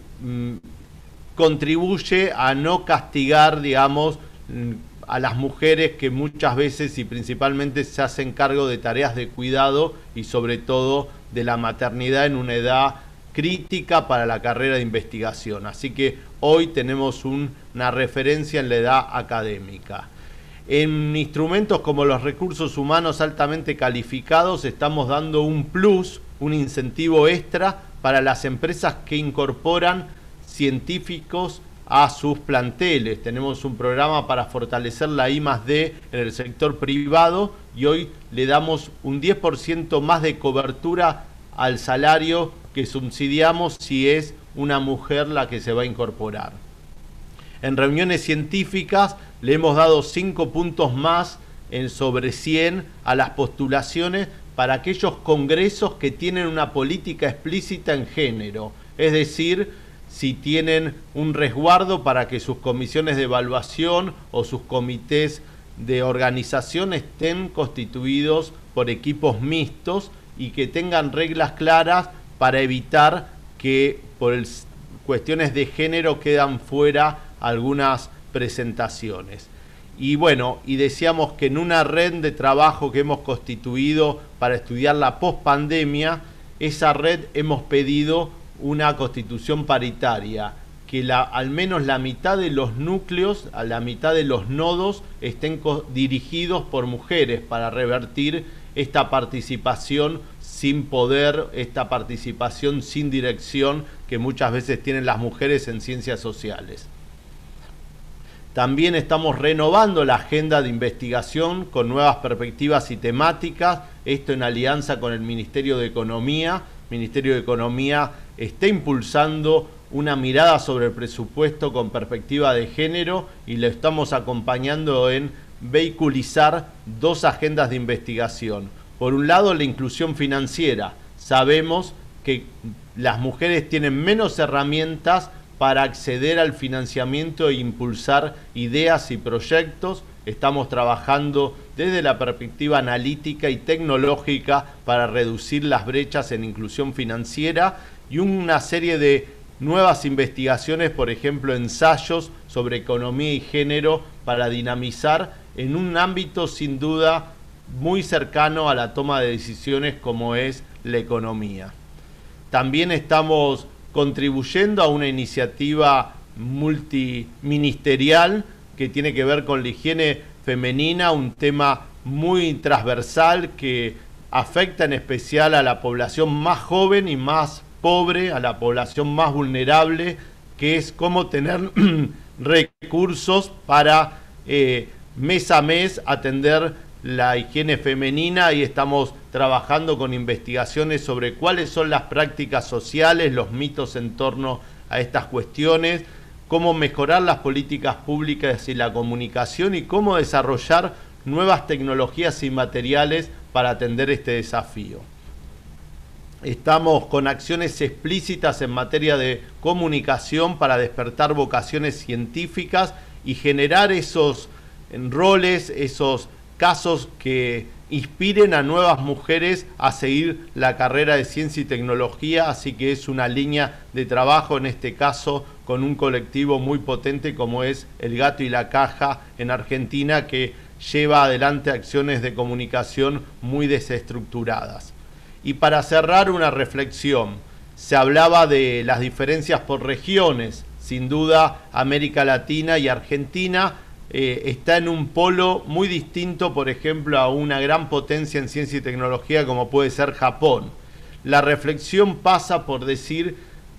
contribuye a no castigar, digamos, a las mujeres que muchas veces y principalmente se hacen cargo de tareas de cuidado y sobre todo de la maternidad en una edad crítica para la carrera de investigación. Así que hoy tenemos un, una referencia en la edad académica. En instrumentos como los recursos humanos altamente calificados estamos dando un plus, un incentivo extra para las empresas que incorporan científicos a sus planteles. Tenemos un programa para fortalecer la I más D en el sector privado y hoy le damos un diez por ciento más de cobertura al salario que subsidiamos si es una mujer la que se va a incorporar. En reuniones científicas le hemos dado cinco puntos más en sobre cien a las postulaciones para aquellos congresos que tienen una política explícita en género, es decir, si tienen un resguardo para que sus comisiones de evaluación o sus comités de organización estén constituidos por equipos mixtos y que tengan reglas claras para evitar que por el, cuestiones de género quedan fuera algunas presentaciones. Y bueno, y decíamos que en una red de trabajo que hemos constituido para estudiar la pospandemia, esa red hemos pedido una constitución paritaria, que la, al menos la mitad de los núcleos, a la mitad de los nodos estén dirigidos por mujeres para revertir esta participación sin poder, esta participación sin dirección que muchas veces tienen las mujeres en ciencias sociales. También estamos renovando la agenda de investigación con nuevas perspectivas y temáticas, esto en alianza con el Ministerio de Economía. El Ministerio de Economía está impulsando una mirada sobre el presupuesto con perspectiva de género y lo estamos acompañando en vehiculizar dos agendas de investigación. Por un lado, la inclusión financiera. Sabemos que las mujeres tienen menos herramientas para acceder al financiamiento e impulsar ideas y proyectos. Estamos trabajando desde la perspectiva analítica y tecnológica para reducir las brechas en inclusión financiera y una serie de nuevas investigaciones, por ejemplo, ensayos sobre economía y género para dinamizar en un ámbito sin duda muy cercano a la toma de decisiones como es la economía. También estamos contribuyendo a una iniciativa multiministerial que tiene que ver con la higiene femenina, un tema muy transversal que afecta en especial a la población más joven y más pobre, a la población más vulnerable, que es cómo tener recursos para eh, mes a mes atender la higiene femenina, y estamos trabajando con investigaciones sobre cuáles son las prácticas sociales, los mitos en torno a estas cuestiones, cómo mejorar las políticas públicas y la comunicación y cómo desarrollar nuevas tecnologías y materiales para atender este desafío. Estamos con acciones explícitas en materia de comunicación para despertar vocaciones científicas y generar esos roles, esos casos que inspiren a nuevas mujeres a seguir la carrera de ciencia y tecnología, así que es una línea de trabajo en este caso con un colectivo muy potente como es El Gato y la Caja en Argentina, que lleva adelante acciones de comunicación muy desestructuradas. Y para cerrar, una reflexión. Se hablaba de las diferencias por regiones. Sin duda, América Latina y Argentina eh, está en un polo muy distinto, por ejemplo, a una gran potencia en ciencia y tecnología como puede ser Japón. La reflexión pasa por decir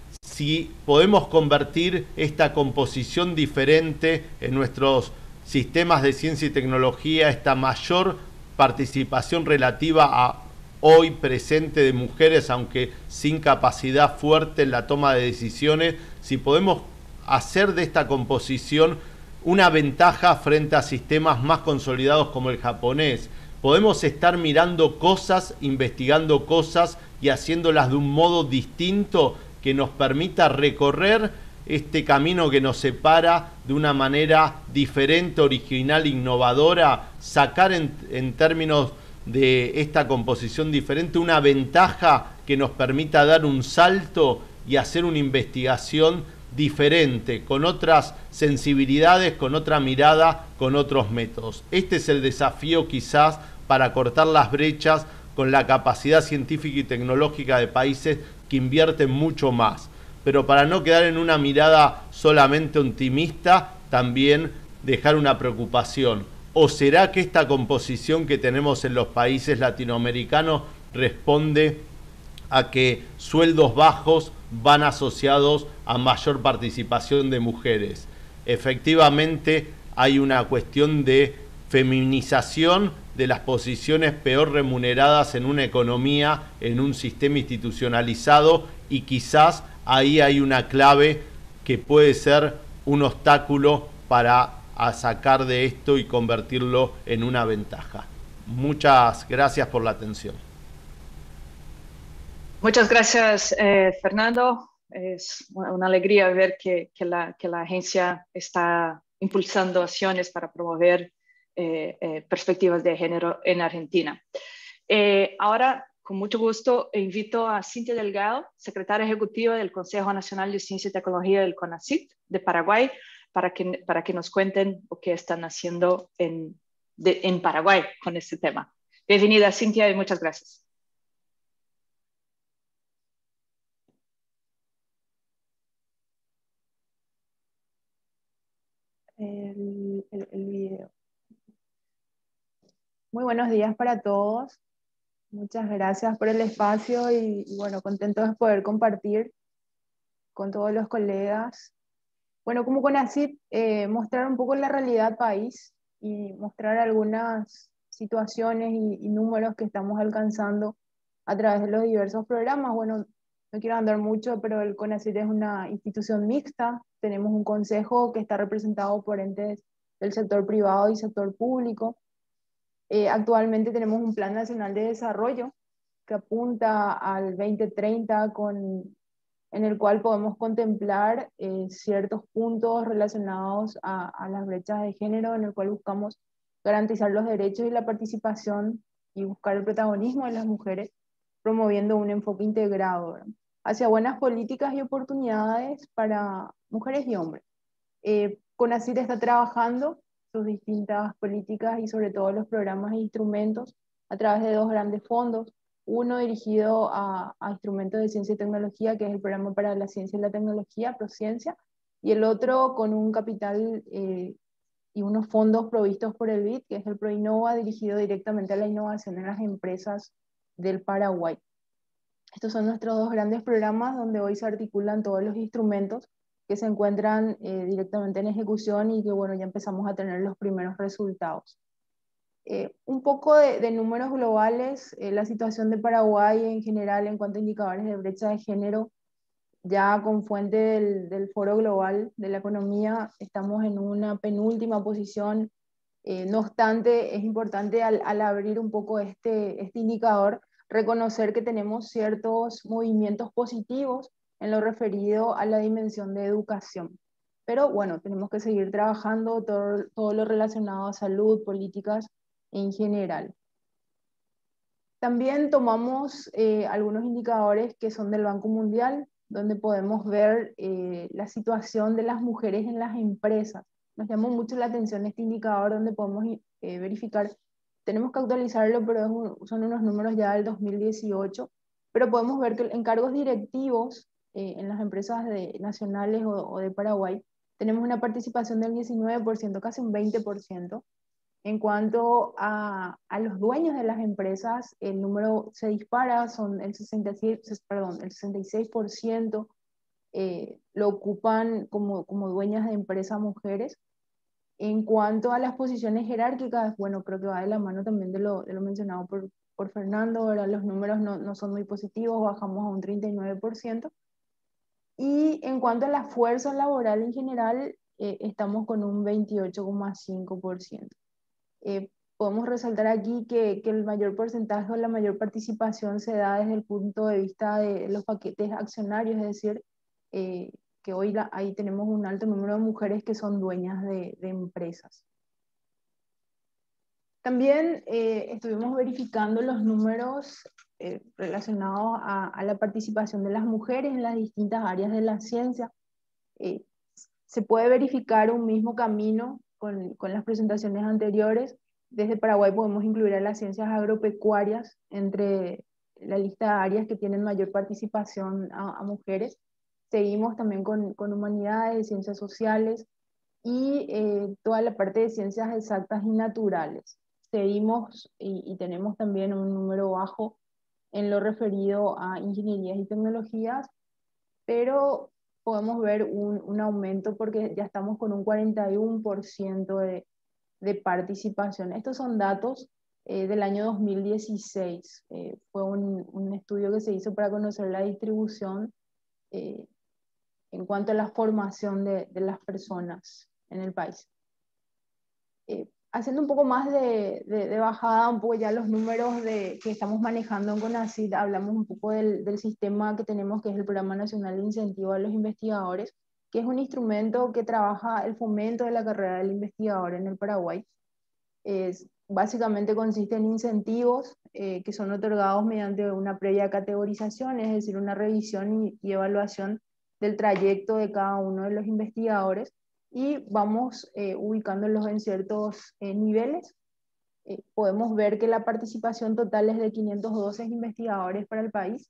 si podemos convertir esta composición diferente en nuestros sistemas de ciencia y tecnología, esta mayor participación relativa a hoy presente de mujeres, aunque sin capacidad fuerte en la toma de decisiones, si podemos hacer de esta composición una ventaja frente a sistemas más consolidados como el japonés. Podemos estar mirando cosas, investigando cosas y haciéndolas de un modo distinto que nos permita recorrer este camino que nos separa de una manera diferente, original, innovadora, sacar en, en términos de esta composición diferente una ventaja que nos permita dar un salto y hacer una investigación diferente, con otras sensibilidades, con otra mirada, con otros métodos. Este es el desafío quizás para cortar las brechas con la capacidad científica y tecnológica de países que invierten mucho más. Pero para no quedar en una mirada solamente optimista, también dejar una preocupación. ¿O será que esta composición que tenemos en los países latinoamericanos responde a que sueldos bajos van asociados a mayor participación de mujeres? Efectivamente, hay una cuestión de feminización de las posiciones peor remuneradas en una economía, en un sistema institucionalizado, y quizás ahí hay una clave que puede ser un obstáculo para a sacar de esto y convertirlo en una ventaja. Muchas gracias por la atención. Muchas gracias, eh, Fernando. Es una alegría ver que, que, la, que la agencia está impulsando acciones para promover eh, eh, perspectivas de género en Argentina. Eh, ahora, con mucho gusto, invito a Cintia Delgado, secretaria ejecutiva del Consejo Nacional de Ciencia y Tecnología del CONACYT de Paraguay, para que, para que nos cuenten lo que están haciendo en, de, en Paraguay con este tema. Bienvenida, Cintia, y muchas gracias. El, el, el video. Muy buenos días para todos. Muchas gracias por el espacio y, y bueno, contentos de poder compartir con todos los colegas. Bueno, como CONACYT, eh, mostrar un poco la realidad país y mostrar algunas situaciones y, y números que estamos alcanzando a través de los diversos programas. Bueno, no quiero andar mucho, pero el CONACYT es una institución mixta. Tenemos un consejo que está representado por entes del sector privado y sector público. Eh, actualmente tenemos un Plan Nacional de Desarrollo que apunta al veinte treinta, con, en el cual podemos contemplar eh, ciertos puntos relacionados a, a las brechas de género, en el cual buscamos garantizar los derechos y la participación y buscar el protagonismo de las mujeres, promoviendo un enfoque integrado, ¿verdad?, hacia buenas políticas y oportunidades para mujeres y hombres. Eh, CONACYT está trabajando sus distintas políticas y sobre todo los programas e instrumentos a través de dos grandes fondos. Uno dirigido a, a instrumentos de ciencia y tecnología, que es el programa para la ciencia y la tecnología, Prociencia, y el otro con un capital eh, y unos fondos provistos por el B I D, que es el ProInnova, dirigido directamente a la innovación en las empresas del Paraguay. Estos son nuestros dos grandes programas donde hoy se articulan todos los instrumentos que se encuentran eh, directamente en ejecución y que bueno, ya empezamos a tener los primeros resultados. Eh, un poco de, de números globales, eh, la situación de Paraguay en general en cuanto a indicadores de brecha de género, ya con fuente del, del Foro Global de la Economía, estamos en una penúltima posición. Eh, no obstante, es importante al, al abrir un poco este, este indicador, reconocer que tenemos ciertos movimientos positivos en lo referido a la dimensión de educación. Pero bueno, tenemos que seguir trabajando todo, todo lo relacionado a salud, políticas en general. También tomamos eh, algunos indicadores que son del Banco Mundial, donde podemos ver eh, la situación de las mujeres en las empresas. Nos llamó mucho la atención este indicador donde podemos eh, verificar, tenemos que actualizarlo, pero es un, son unos números ya del dos mil dieciocho, pero podemos ver que en cargos directivos eh, en las empresas de, nacionales o, o de Paraguay, tenemos una participación del diecinueve por ciento, casi un veinte por ciento. En cuanto a, a los dueños de las empresas, el número se dispara, son el sesenta y seis, perdón, el sesenta y seis por ciento eh, lo ocupan como, como dueñas de empresas mujeres. En cuanto a las posiciones jerárquicas, bueno, creo que va de la mano también de lo, de lo mencionado por, por Fernando, ¿verdad? Los números no, no son muy positivos, bajamos a un treinta y nueve por ciento. Y en cuanto a la fuerza laboral en general, eh, estamos con un veintiocho coma cinco por ciento. Eh, podemos resaltar aquí que, que el mayor porcentaje o la mayor participación se da desde el punto de vista de los paquetes accionarios, es decir, eh, que hoy la, ahí tenemos un alto número de mujeres que son dueñas de, de empresas. También eh, estuvimos verificando los números eh, relacionados a, a la participación de las mujeres en las distintas áreas de la ciencia. Eh, se puede verificar un mismo camino con, con las presentaciones anteriores. Desde Paraguay podemos incluir a las ciencias agropecuarias entre la lista de áreas que tienen mayor participación a, a mujeres. Seguimos también con, con humanidades, ciencias sociales y eh, toda la parte de ciencias exactas y naturales. Seguimos y, y tenemos también un número bajo en lo referido a ingenierías y tecnologías, pero podemos ver un, un aumento porque ya estamos con un cuarenta y uno por ciento de, de participación. Estos son datos eh, del año dos mil dieciséis. Eh, fue un, un estudio que se hizo para conocer la distribución eh, en cuanto a la formación de, de las personas en el país. Eh, haciendo un poco más de, de, de bajada, un poco ya los números de, que estamos manejando en CONACYT, hablamos un poco del, del sistema que tenemos, que es el Programa Nacional de Incentivo a los Investigadores, que es un instrumento que trabaja el fomento de la carrera del investigador en el Paraguay. Es, básicamente consiste en incentivos eh, que son otorgados mediante una previa categorización, es decir, una revisión y, y evaluación del trayecto de cada uno de los investigadores, y vamos eh, ubicándolos en ciertos eh, niveles. Eh, podemos ver que la participación total es de quinientos doce investigadores para el país,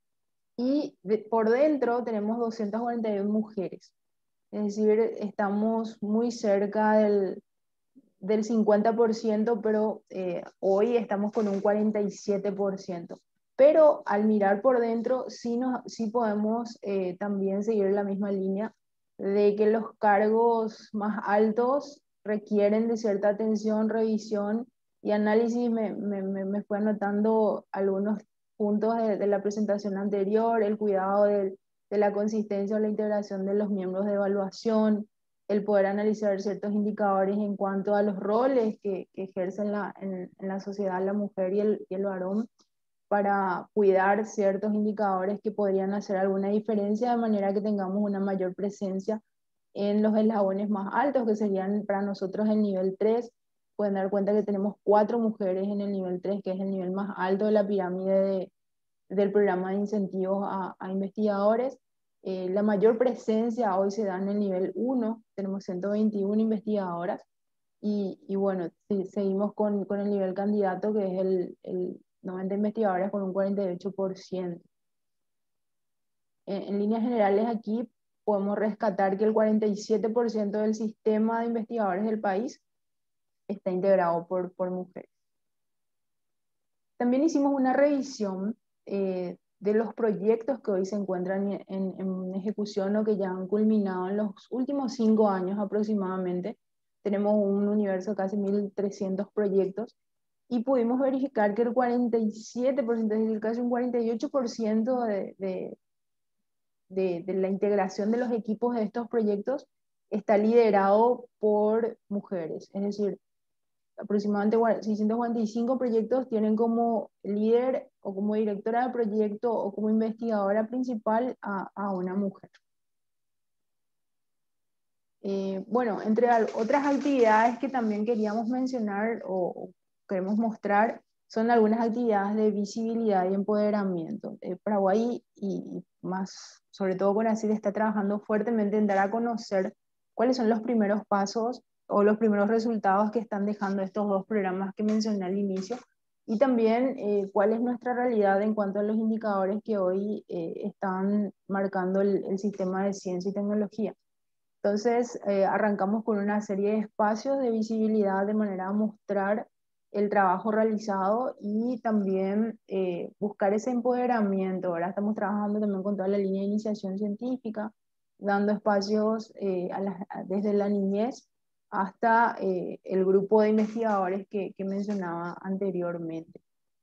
y de, por dentro tenemos doscientas cuarenta y uno mujeres. Es decir, estamos muy cerca del, del cincuenta por ciento, pero eh, hoy estamos con un cuarenta y siete por ciento. Pero al mirar por dentro, sí, nos, sí podemos eh, también seguir la misma línea de que los cargos más altos requieren de cierta atención, revisión y análisis. Me, me, me fue anotando algunos puntos de, de la presentación anterior, el cuidado de, de la consistencia o la integración de los miembros de evaluación, el poder analizar ciertos indicadores en cuanto a los roles que, que ejercen la, en, en la sociedad la mujer y el, y el varón, para cuidar ciertos indicadores que podrían hacer alguna diferencia, de manera que tengamos una mayor presencia en los eslabones más altos, que serían para nosotros el nivel tres. Pueden dar cuenta que tenemos cuatro mujeres en el nivel tres, que es el nivel más alto de la pirámide de, del programa de incentivos a, a investigadores. Eh, la mayor presencia hoy se da en el nivel uno, tenemos ciento veintiuna investigadoras, y, y bueno, si, seguimos con, con el nivel candidato, que es el, el noventa investigadoras con un cuarenta y ocho por ciento. En, en líneas generales aquí podemos rescatar que el cuarenta y siete por ciento del sistema de investigadores del país está integrado por, por mujeres. También hicimos una revisión eh, de los proyectos que hoy se encuentran en, en, en ejecución o que ya han culminado en los últimos cinco años aproximadamente. Tenemos un universo de casi mil trescientos proyectos, y pudimos verificar que el cuarenta y siete por ciento, es decir, casi un cuarenta y ocho por ciento de, de, de, de la integración de los equipos de estos proyectos está liderado por mujeres. Es decir, aproximadamente seiscientos cuarenta y cinco proyectos tienen como líder o como directora de proyecto o como investigadora principal a, a una mujer. Eh, bueno, entre otras actividades que también queríamos mencionar o queremos mostrar, son algunas actividades de visibilidad y empoderamiento. Eh, Paraguay y, y más, sobre todo CONACYT, está trabajando fuertemente en dar a conocer cuáles son los primeros pasos o los primeros resultados que están dejando estos dos programas que mencioné al inicio, y también eh, cuál es nuestra realidad en cuanto a los indicadores que hoy eh, están marcando el, el sistema de ciencia y tecnología. Entonces, eh, arrancamos con una serie de espacios de visibilidad de manera a mostrar el trabajo realizado y también eh, buscar ese empoderamiento. Ahora estamos trabajando también con toda la línea de iniciación científica, dando espacios eh, a la, desde la niñez hasta eh, el grupo de investigadores que, que mencionaba anteriormente.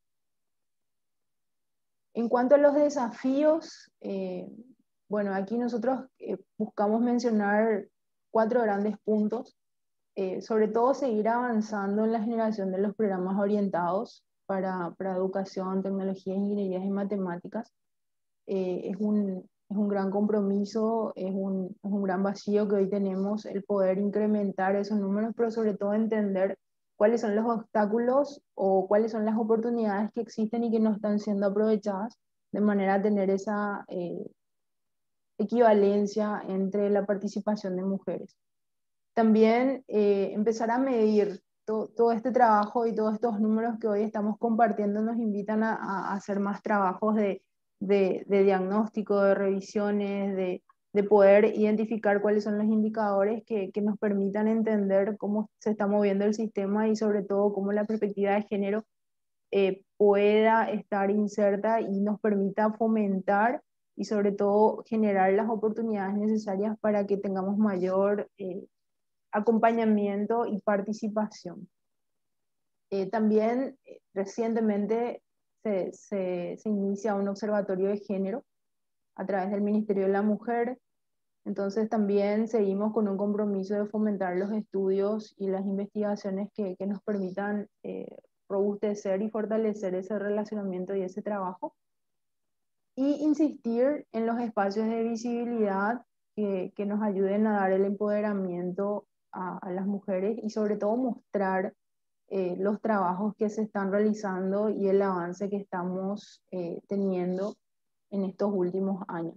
En cuanto a los desafíos, eh, bueno, aquí nosotros eh, buscamos mencionar cuatro grandes puntos. Eh, sobre todo seguir avanzando en la generación de los programas orientados para, para educación, tecnología, ingenierías y matemáticas. Eh, es, un, es un gran compromiso, es un, es un gran vacío que hoy tenemos, el poder incrementar esos números, pero sobre todo entender cuáles son los obstáculos o cuáles son las oportunidades que existen y que no están siendo aprovechadas, de manera a tener esa eh, equivalencia entre la participación de mujeres. También eh, empezar a medir to, todo este trabajo, y todos estos números que hoy estamos compartiendo nos invitan a, a hacer más trabajos de, de, de diagnóstico, de revisiones, de, de poder identificar cuáles son los indicadores que, que nos permitan entender cómo se está moviendo el sistema, y sobre todo cómo la perspectiva de género eh, pueda estar inserta y nos permita fomentar y sobre todo generar las oportunidades necesarias para que tengamos mayor eh, acompañamiento y participación. Eh, también eh, recientemente se, se, se inicia un observatorio de género a través del Ministerio de la Mujer. Entonces también seguimos con un compromiso de fomentar los estudios y las investigaciones que, que nos permitan eh, robustecer y fortalecer ese relacionamiento y ese trabajo. Y insistir en los espacios de visibilidad que, que nos ayuden a dar el empoderamiento a, a las mujeres y sobre todo mostrar eh, los trabajos que se están realizando y el avance que estamos eh, teniendo en estos últimos años.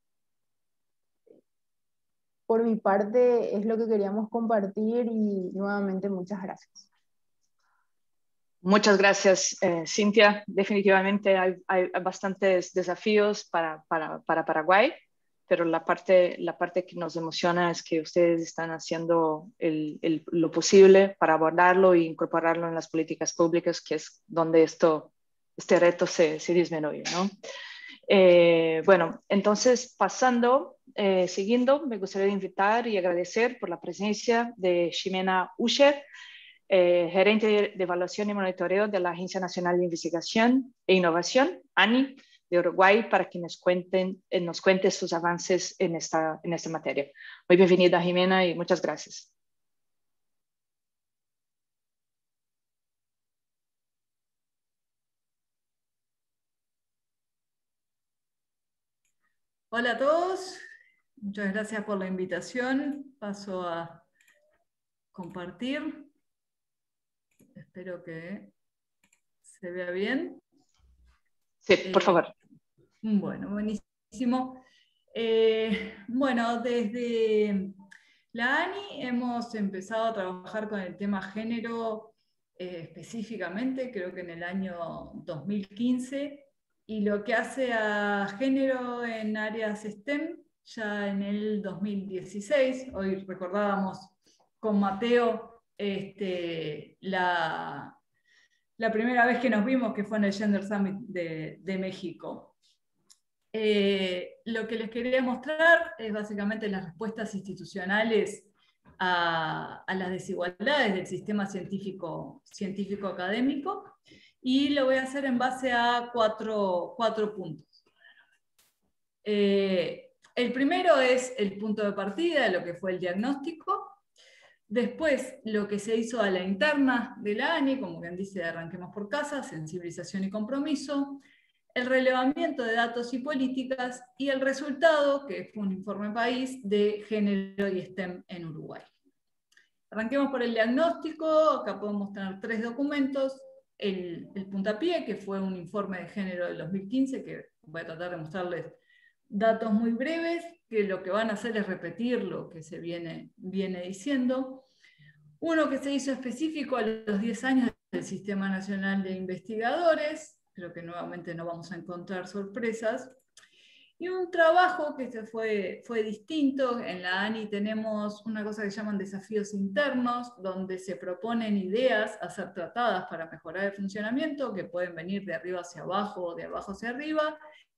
Por mi parte es lo que queríamos compartir y nuevamente muchas gracias. Muchas gracias, eh, Cintia. Definitivamente hay, hay bastantes desafíos para, para, para Paraguay, pero la parte, la parte que nos emociona es que ustedes están haciendo el, el, lo posible para abordarlo e incorporarlo en las políticas públicas, que es donde esto, este reto se, se disminuye, ¿no? Eh, bueno, entonces pasando, eh, siguiendo, me gustaría invitar y agradecer por la presencia de Ximena Usher, Eh, gerente de evaluación y monitoreo de la Agencia Nacional de Investigación e Innovación, ANI, de Uruguay, para que nos, cuenten, eh, nos cuente sus avances en esta, en esta materia. Muy bienvenida, Ximena, y muchas gracias. Hola a todos, muchas gracias por la invitación. Paso a compartir. Espero que se vea bien. Sí, por eh, favor. Bueno, buenísimo. Eh, bueno, desde la ANI hemos empezado a trabajar con el tema género eh, específicamente, creo que en el año dos mil quince, y lo que hace a género en áreas STEM ya en el dos mil dieciséis. Hoy recordábamos con Mateo este, la, la primera vez que nos vimos, que fue en el Gender Summit de, de México. Eh, lo que les quería mostrar es básicamente las respuestas institucionales a, a las desigualdades del sistema científico, científico académico, y lo voy a hacer en base a cuatro, cuatro puntos. Eh, el primero es el punto de partida de lo que fue el diagnóstico. Después, lo que se hizo a la interna de la ANI, como bien dice, arranquemos por casa, sensibilización y compromiso, el relevamiento de datos y políticas, y el resultado, que fue un informe país, de género y STEM en Uruguay. Arranquemos por el diagnóstico. Acá podemos tener tres documentos. El, el puntapié, que fue un informe de género del dos mil quince, que voy a tratar de mostrarles datos muy breves, que lo que van a hacer es repetir lo que se viene, viene diciendo. Uno que se hizo específico a los diez años del Sistema Nacional de Investigadores, creo que nuevamente no vamos a encontrar sorpresas. Y un trabajo que se fue, fue distinto. En la ANI tenemos una cosa que llaman desafíos internos, donde se proponen ideas a ser tratadas para mejorar el funcionamiento, que pueden venir de arriba hacia abajo o de abajo hacia arriba,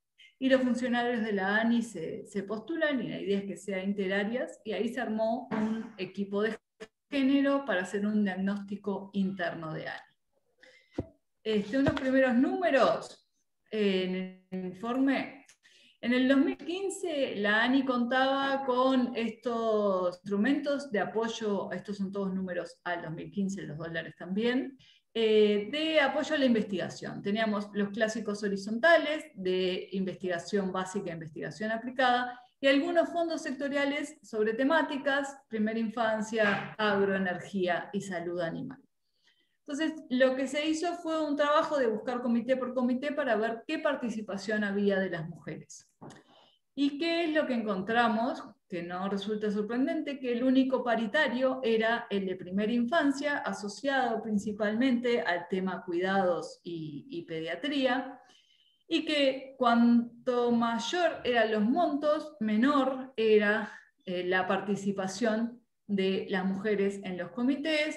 y los funcionarios de la ANI se, se postulan, y la idea es que sean interáreas, y ahí se armó un equipo de género para hacer un diagnóstico interno de ANI. Este, unos primeros números eh, en el informe. En el dos mil quince la ANI contaba con estos instrumentos de apoyo, estos son todos números al dos mil quince, los dólares también, eh, de apoyo a la investigación. Teníamos los clásicos horizontales de investigación básica e investigación aplicada, y algunos fondos sectoriales sobre temáticas, primera infancia, agroenergía y salud animal. Entonces, lo que se hizo fue un trabajo de buscar comité por comité para ver qué participación había de las mujeres. ¿Y qué es lo que encontramos? Que no resulta sorprendente, que el único paritario era el de primera infancia, asociado principalmente al tema cuidados y, y pediatría, y que cuanto mayor eran los montos, menor era eh, la participación de las mujeres en los comités,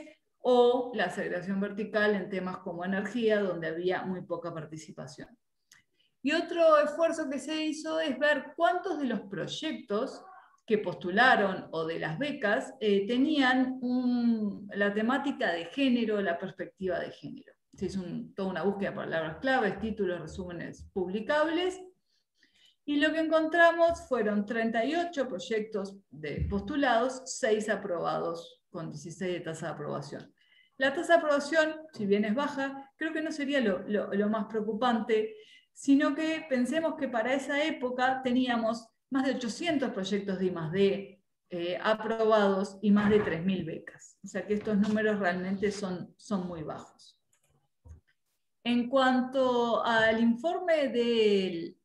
o la segregación vertical en temas como energía, donde había muy poca participación. Y otro esfuerzo que se hizo es ver cuántos de los proyectos que postularon o de las becas eh, tenían un, la temática de género, la perspectiva de género. Se hizo un, toda una búsqueda de palabras claves, títulos, resúmenes publicables, y lo que encontramos fueron treinta y ocho proyectos de postulados, seis aprobados, con dieciséis de tasa de aprobación. La tasa de aprobación, si bien es baja, creo que no sería lo, lo, lo más preocupante, sino que pensemos que para esa época teníamos más de ochocientos proyectos de I más D eh, aprobados y más de tres mil becas. O sea que estos números realmente son, son muy bajos. En cuanto al informe del,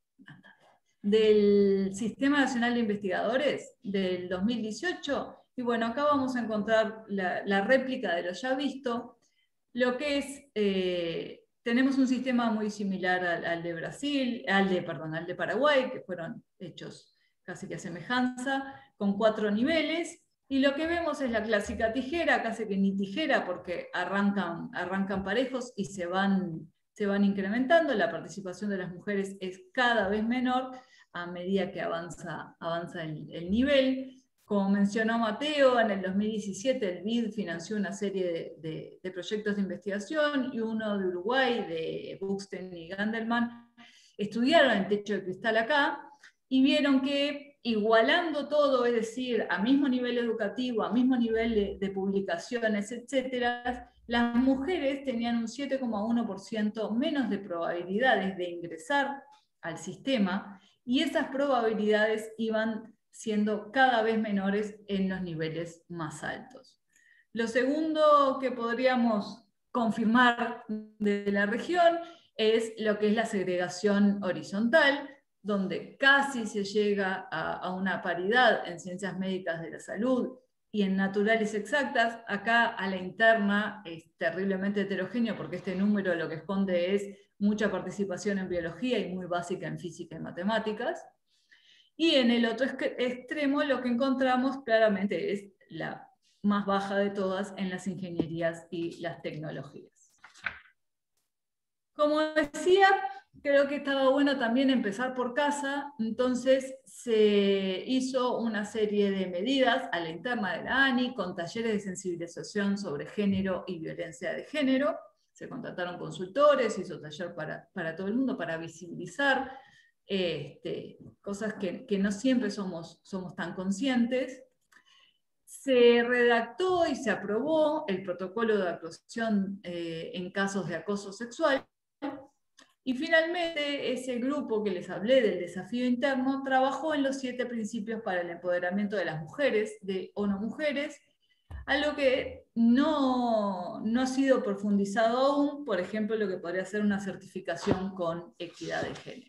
del Sistema Nacional de Investigadores del dos mil dieciocho, y bueno, acá vamos a encontrar la, la réplica de lo ya visto, lo que es... Eh, tenemos un sistema muy similar al, al de Brasil, al de, perdón, al de Paraguay, que fueron hechos casi que a semejanza, con cuatro niveles, y lo que vemos es la clásica tijera, casi que ni tijera, porque arrancan, arrancan parejos y se van, se van incrementando. La participación de las mujeres es cada vez menor a medida que avanza, avanza el, el nivel. Como mencionó Mateo, en el dos mil diecisiete el B I D financió una serie de, de, de proyectos de investigación, y uno de Uruguay, de Buxten y Gandelman, estudiaron el techo de cristal acá, y vieron que igualando todo, es decir, a mismo nivel educativo, a mismo nivel de, de publicaciones, etcétera, las mujeres tenían un siete coma uno por ciento menos de probabilidades de ingresar al sistema, y esas probabilidades iban siendo cada vez menores en los niveles más altos. Lo segundo que podríamos confirmar de la región es lo que es la segregación horizontal, donde casi se llega a, a una paridad en ciencias médicas de la salud y en naturales exactas. Acá a la interna es terriblemente heterogéneo, porque este número lo que esconde es mucha participación en biología y muy básica en física y matemáticas. Y en el otro extremo lo que encontramos claramente es la más baja de todas en las ingenierías y las tecnologías. Como decía, creo que estaba bueno también empezar por casa, entonces se hizo una serie de medidas a la interna de la ANI con talleres de sensibilización sobre género y violencia de género. Se contrataron consultores, se hizo taller para, para todo el mundo para visibilizar Este, cosas que, que no siempre somos, somos tan conscientes. Se redactó y se aprobó el protocolo de actuación eh, en casos de acoso sexual, y finalmente ese grupo que les hablé del desafío interno trabajó en los siete principios para el empoderamiento de las mujeres, de ONU Mujeres, algo que no, no ha sido profundizado aún, por ejemplo, lo que podría ser una certificación con equidad de género.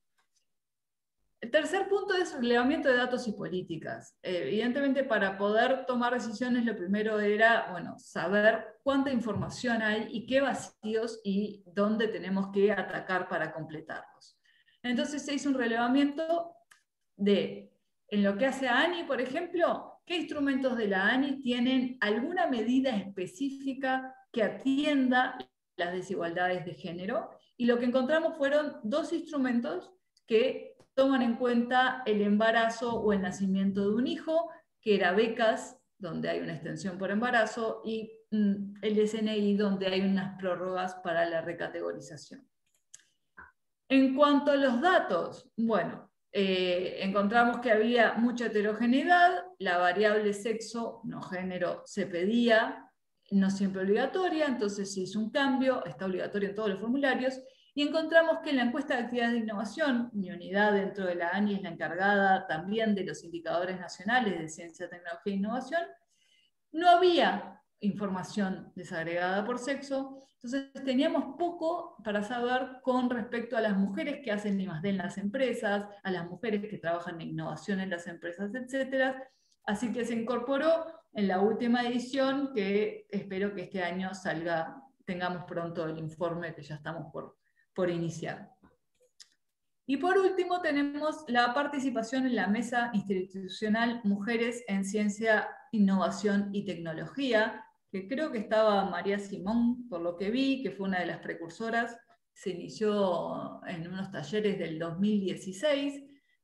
El tercer punto es relevamiento de datos y políticas. Eh, evidentemente, para poder tomar decisiones, lo primero era, bueno, saber cuánta información hay y qué vacíos y dónde tenemos que atacar para completarlos. Entonces se hizo un relevamiento de, en lo que hace a ANI, por ejemplo, qué instrumentos de la ANI tienen alguna medida específica que atienda las desigualdades de género, y lo que encontramos fueron dos instrumentos que toman en cuenta el embarazo o el nacimiento de un hijo, que era becas, donde hay una extensión por embarazo, y mm, el S N I, donde hay unas prórrogas para la recategorización. En cuanto a los datos, bueno, eh, encontramos que había mucha heterogeneidad, la variable sexo, no género, se pedía, no siempre obligatoria, entonces se hizo un cambio, está obligatorio en todos los formularios. Y encontramos que en la encuesta de actividades de innovación, mi unidad dentro de la ANI es la encargada también de los indicadores nacionales de ciencia, tecnología e innovación, no había información desagregada por sexo, entonces teníamos poco para saber con respecto a las mujeres que hacen I más D en las empresas, a las mujeres que trabajan en innovación en las empresas, etcétera. Así que se incorporó en la última edición, que espero que este año salga, tengamos pronto el informe que ya estamos por por iniciar. Y por último tenemos la participación en la Mesa Institucional Mujeres en Ciencia, Innovación y Tecnología, que creo que estaba María Simón, por lo que vi, que fue una de las precursoras. Se inició en unos talleres del dos mil dieciséis,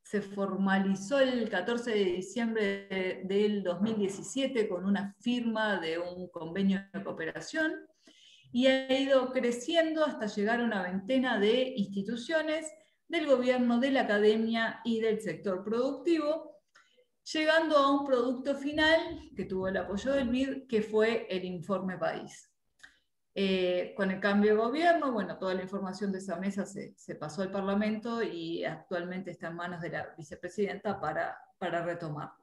se formalizó el catorce de diciembre del dos mil diecisiete con una firma de un convenio de cooperación y ha ido creciendo hasta llegar a una veintena de instituciones del gobierno, de la academia y del sector productivo, llegando a un producto final que tuvo el apoyo del B I D, que fue el Informe País. Eh, con el cambio de gobierno, bueno, toda la información de esa mesa se, se pasó al Parlamento y actualmente está en manos de la vicepresidenta para, para retomarlo.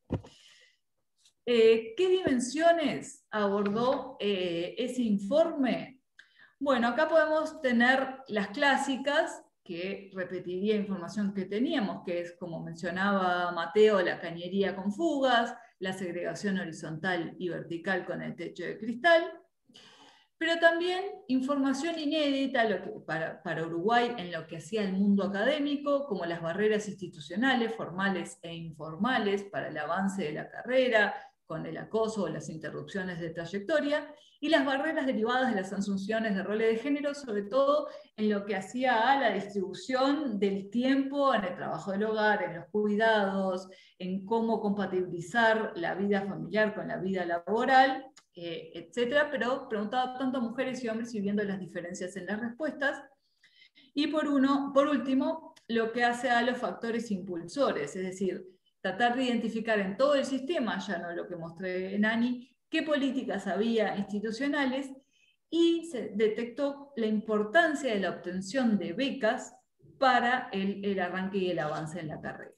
Eh, ¿Qué dimensiones abordó eh, ese informe? Bueno, acá podemos tener las clásicas, que repetiría información que teníamos, que es, como mencionaba Mateo, la cañería con fugas, la segregación horizontal y vertical con el techo de cristal, pero también información inédita lo que, para, para Uruguay en lo que hacía el mundo académico, como las barreras institucionales, formales e informales, para el avance de la carrera, con el acoso o las interrupciones de trayectoria, y las barreras derivadas de las asunciones de roles de género, sobre todo en lo que hacía a la distribución del tiempo en el trabajo del hogar, en los cuidados, en cómo compatibilizar la vida familiar con la vida laboral, eh, etcétera, pero preguntaba tanto a mujeres y hombres y viendo las diferencias en las respuestas. Y por, uno, por último, lo que hace a los factores impulsores, es decir, tratar de identificar en todo el sistema, ya no lo que mostré en ANI, qué políticas había institucionales, y se detectó la importancia de la obtención de becas para el, el arranque y el avance en la carrera.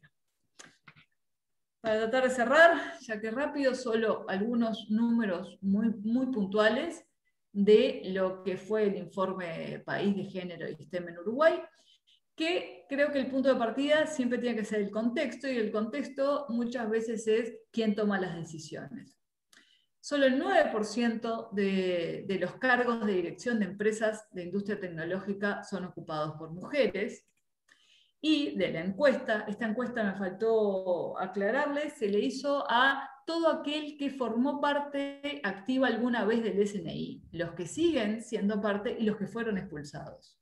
Para tratar de cerrar, ya que rápido, solo algunos números muy, muy puntuales de lo que fue el informe País de Género y STEM en Uruguay, que creo que el punto de partida siempre tiene que ser el contexto, y el contexto muchas veces es quién toma las decisiones. Solo el nueve por ciento de, de los cargos de dirección de empresas de industria tecnológica son ocupados por mujeres. Y de la encuesta, esta encuesta me faltó aclararles, se le hizo a todo aquel que formó parte activa alguna vez del S N I, los que siguen siendo parte y los que fueron expulsados.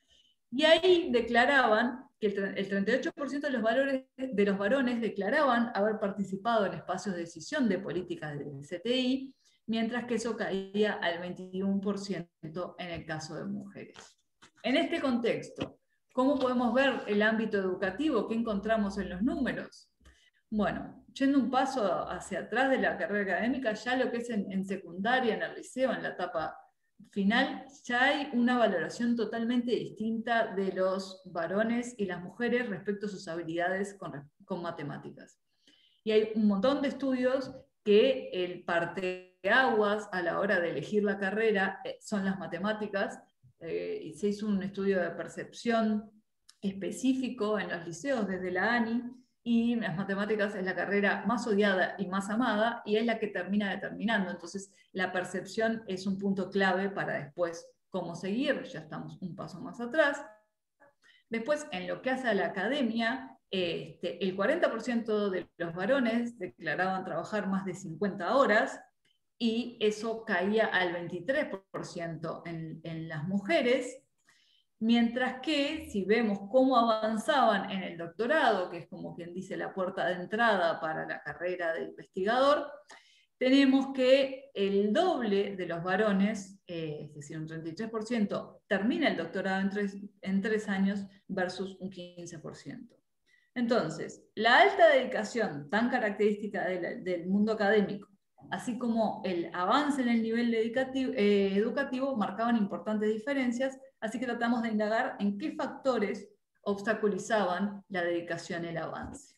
Y ahí declaraban que el treinta y ocho por ciento de los, valores, de los varones declaraban haber participado en espacios de decisión de políticas del C T I, mientras que eso caía al veintiuno por ciento en el caso de mujeres. En este contexto, ¿cómo podemos ver el ámbito educativo? ¿Qué encontramos en los números? Bueno, yendo un paso hacia atrás de la carrera académica, ya lo que es en, en secundaria, en el liceo, en la etapa final, ya hay una valoración totalmente distinta de los varones y las mujeres respecto a sus habilidades con, con matemáticas. Y hay un montón de estudios que el parteaguas a la hora de elegir la carrera son las matemáticas. Eh, y se hizo un estudio de percepción específico en los liceos desde la ANI, y las matemáticas es la carrera más odiada y más amada, y es la que termina determinando. Entonces, la percepción es un punto clave para después cómo seguir, ya estamos un paso más atrás. Después, en lo que hace a la academia, este, el cuarenta por ciento de los varones declaraban trabajar más de cincuenta horas, y eso caía al veintitrés por ciento en, en las mujeres, mientras que si vemos cómo avanzaban en el doctorado, que es como quien dice la puerta de entrada para la carrera de investigador, tenemos que el doble de los varones, eh, es decir, un treinta y tres por ciento, termina el doctorado en tres, en tres años versus un quince por ciento. Entonces, la alta dedicación tan característica de la, del mundo académico, así como el avance en el nivel educativo, eh, educativo, marcaban importantes diferencias, así que tratamos de indagar en qué factores obstaculizaban la dedicación y el avance.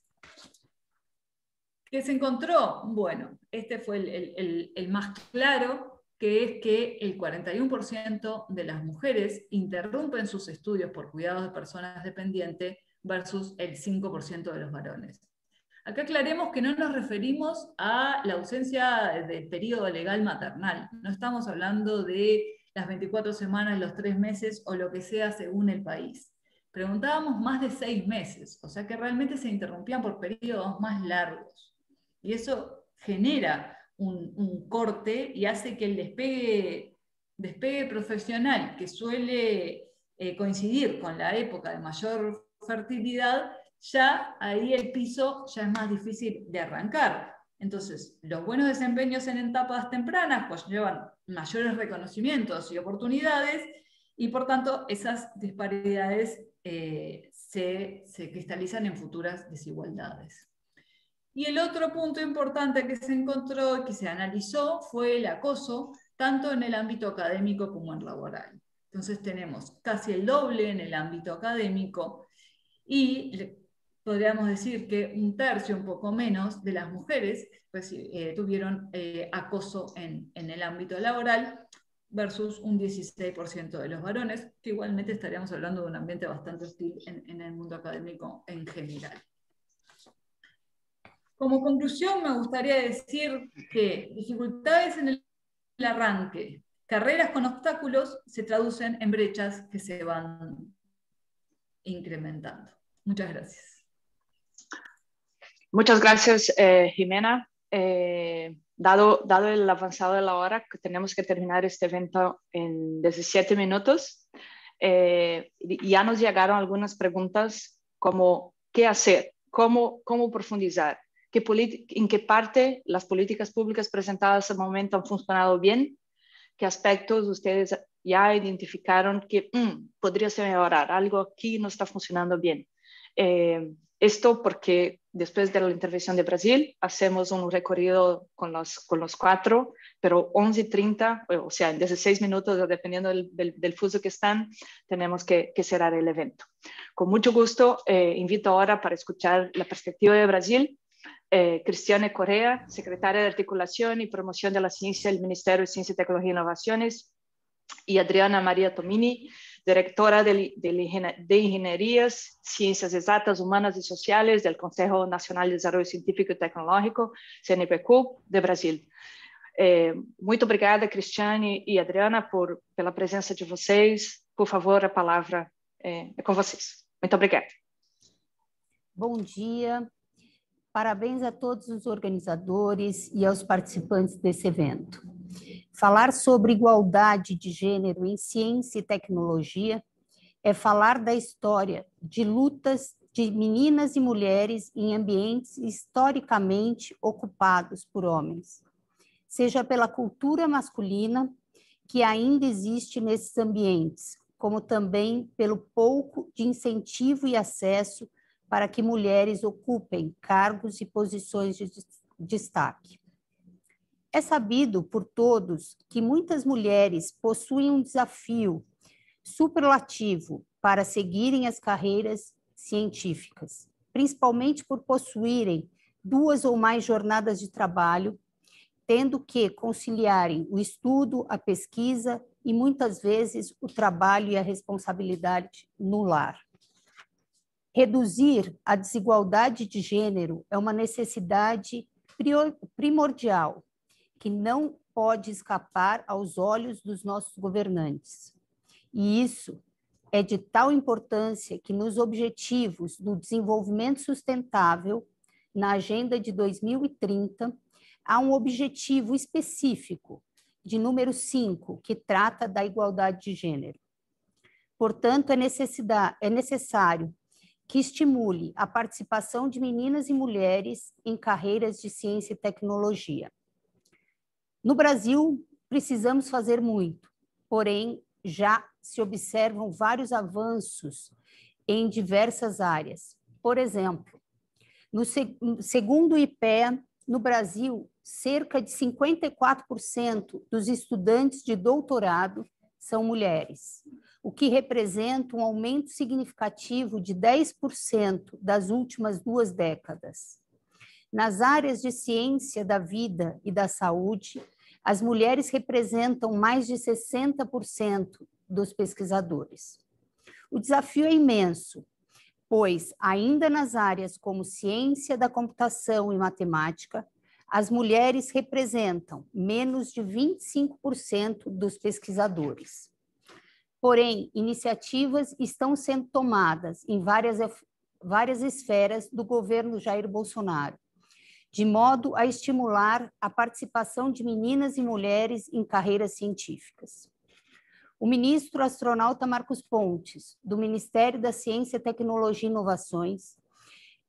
¿Qué se encontró? Bueno, este fue el, el, el, el más claro, que es que el cuarenta y uno por ciento de las mujeres interrumpen sus estudios por cuidados de personas dependientes versus el cinco por ciento de los varones. Acá aclaremos que no nos referimos a la ausencia del periodo legal maternal. No estamos hablando de las veinticuatro semanas, los tres meses o lo que sea según el país. Preguntábamos más de seis meses, o sea que realmente se interrumpían por periodos más largos. Y eso genera un, un corte y hace que el despegue, despegue profesional, que suele eh, coincidir con la época de mayor fertilidad, ya ahí el piso ya es más difícil de arrancar. Entonces, los buenos desempeños en etapas tempranas pues llevan mayores reconocimientos y oportunidades, y por tanto esas disparidades eh, se, se cristalizan en futuras desigualdades. Y el otro punto importante que se encontró y que se analizó fue el acoso, tanto en el ámbito académico como en laboral. Entonces tenemos casi el doble en el ámbito académico, y podríamos decir que un tercio, un poco menos, de las mujeres pues, eh, tuvieron eh, acoso en, en el ámbito laboral, versus un dieciséis por ciento de los varones, que igualmente estaríamos hablando de un ambiente bastante hostil en, en el mundo académico en general. Como conclusión, me gustaría decir que dificultades en el arranque, carreras con obstáculos, se traducen en brechas que se van incrementando. Muchas gracias. Muchas gracias, eh, Jimena. Eh, dado, dado el avanzado de la hora, que tenemos que terminar este evento en diecisiete minutos, eh, ya nos llegaron algunas preguntas como ¿qué hacer? ¿Cómo, cómo profundizar? ¿Qué ¿En qué parte las políticas públicas presentadas hasta el momento han funcionado bien? ¿Qué aspectos ustedes ya identificaron que mm, podría ser mejorar? Algo aquí no está funcionando bien. Eh, esto porque después de la intervención de Brasil hacemos un recorrido con los, con los cuatro, pero once y treinta, o sea, en dieciséis minutos, dependiendo del, del, del fuso que están, tenemos que, que cerrar el evento. Con mucho gusto, eh, invito ahora para escuchar la perspectiva de Brasil, eh, Cristiane Correa, secretaria de Articulación y Promoción de la Ciencia del Ministerio de Ciencia, Tecnología e Innovaciones, y Adriana María Tomini, directora de, de, de Ingenierías, Ciencias Exatas, Humanas y Sociales del Consejo Nacional de Desarrollo Científico y Tecnológico, C N P Q, de Brasil. Eh, muito obrigada, Cristiane e Adriana, por, pela presença de vocês. Por favor, a palavra é, é com vocês. Muito obrigada. Bom dia. Parabéns a todos os organizadores e aos participantes desse evento. Falar sobre igualdade de gênero em ciência e tecnologia é falar da história de lutas de meninas e mulheres em ambientes historicamente ocupados por homens, seja pela cultura masculina que ainda existe nesses ambientes, como também pelo pouco de incentivo e acesso para que mulheres ocupem cargos e posições de destaque. É sabido por todos que muitas mulheres possuem um desafio superlativo para seguirem as carreiras científicas, principalmente por possuírem duas ou mais jornadas de trabalho, tendo que conciliarem o estudo, a pesquisa e, muitas vezes, o trabalho e a responsabilidade no lar. Reduzir a desigualdade de gênero é uma necessidade primordial, que não pode escapar aos olhos dos nossos governantes. E isso é de tal importância que nos objetivos do desenvolvimento sustentável, na Agenda de dois mil e trinta, há um objetivo específico, de número cinco, que trata da igualdade de gênero. Portanto, é, necessidade, é necessário que estimule a participação de meninas e mulheres em carreiras de ciência e tecnologia. No Brasil, precisamos fazer muito, porém, já se observam vários avanços em diversas áreas. Por exemplo, no seg- segundo o I P E A, no Brasil, cerca de cinquenta e quatro por cento dos estudantes de doutorado são mulheres, o que representa um aumento significativo de dez por cento das últimas duas décadas. Nas áreas de ciência da vida e da saúde, as mulheres representam mais de sessenta por cento dos pesquisadores. O desafio é imenso, pois, ainda nas áreas como ciência da computação e matemática, as mulheres representam menos de vinte e cinco por cento dos pesquisadores. Porém, iniciativas estão sendo tomadas em várias, várias esferas do governo Jair Bolsonaro, de modo a estimular a participação de meninas e mulheres em carreiras científicas. O ministro astronauta Marcos Pontes, do Ministério da Ciência, Tecnologia e Inovações,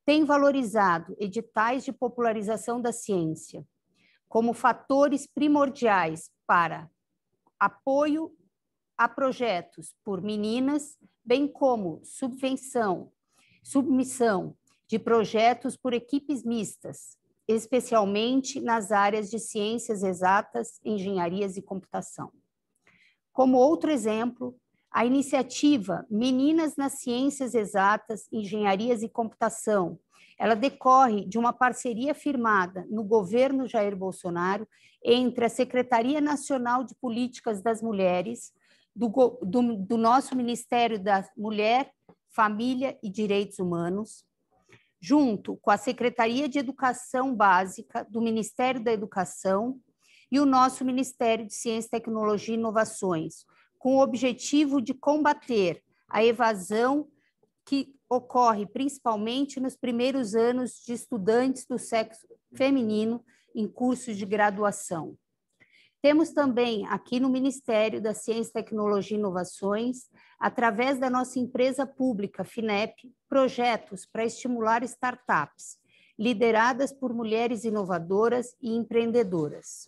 tem valorizado editais de popularização da ciência como fatores primordiais para apoio a projetos por meninas, bem como subvenção, submissão de projetos por equipes mistas, especialmente nas áreas de ciências exatas, engenharias e computação. Como outro exemplo, a iniciativa Meninas nas Ciências Exatas, Engenharias e Computação, ela decorre de uma parceria firmada no governo Jair Bolsonaro entre a Secretaria Nacional de Políticas das Mulheres, do, do, do nosso Ministério da Mulher, Família e Direitos Humanos, junto com a Secretaria de Educação Básica do Ministério da Educação e o nosso Ministério de Ciência, Tecnologia e Inovações, com o objetivo de combater a evasão que ocorre principalmente nos primeiros anos de estudantes do sexo feminino em cursos de graduação. Temos também aqui no Ministério da Ciência, Tecnologia e Inovações, através da nossa empresa pública, FINEP, projetos para estimular startups, lideradas por mulheres inovadoras e empreendedoras.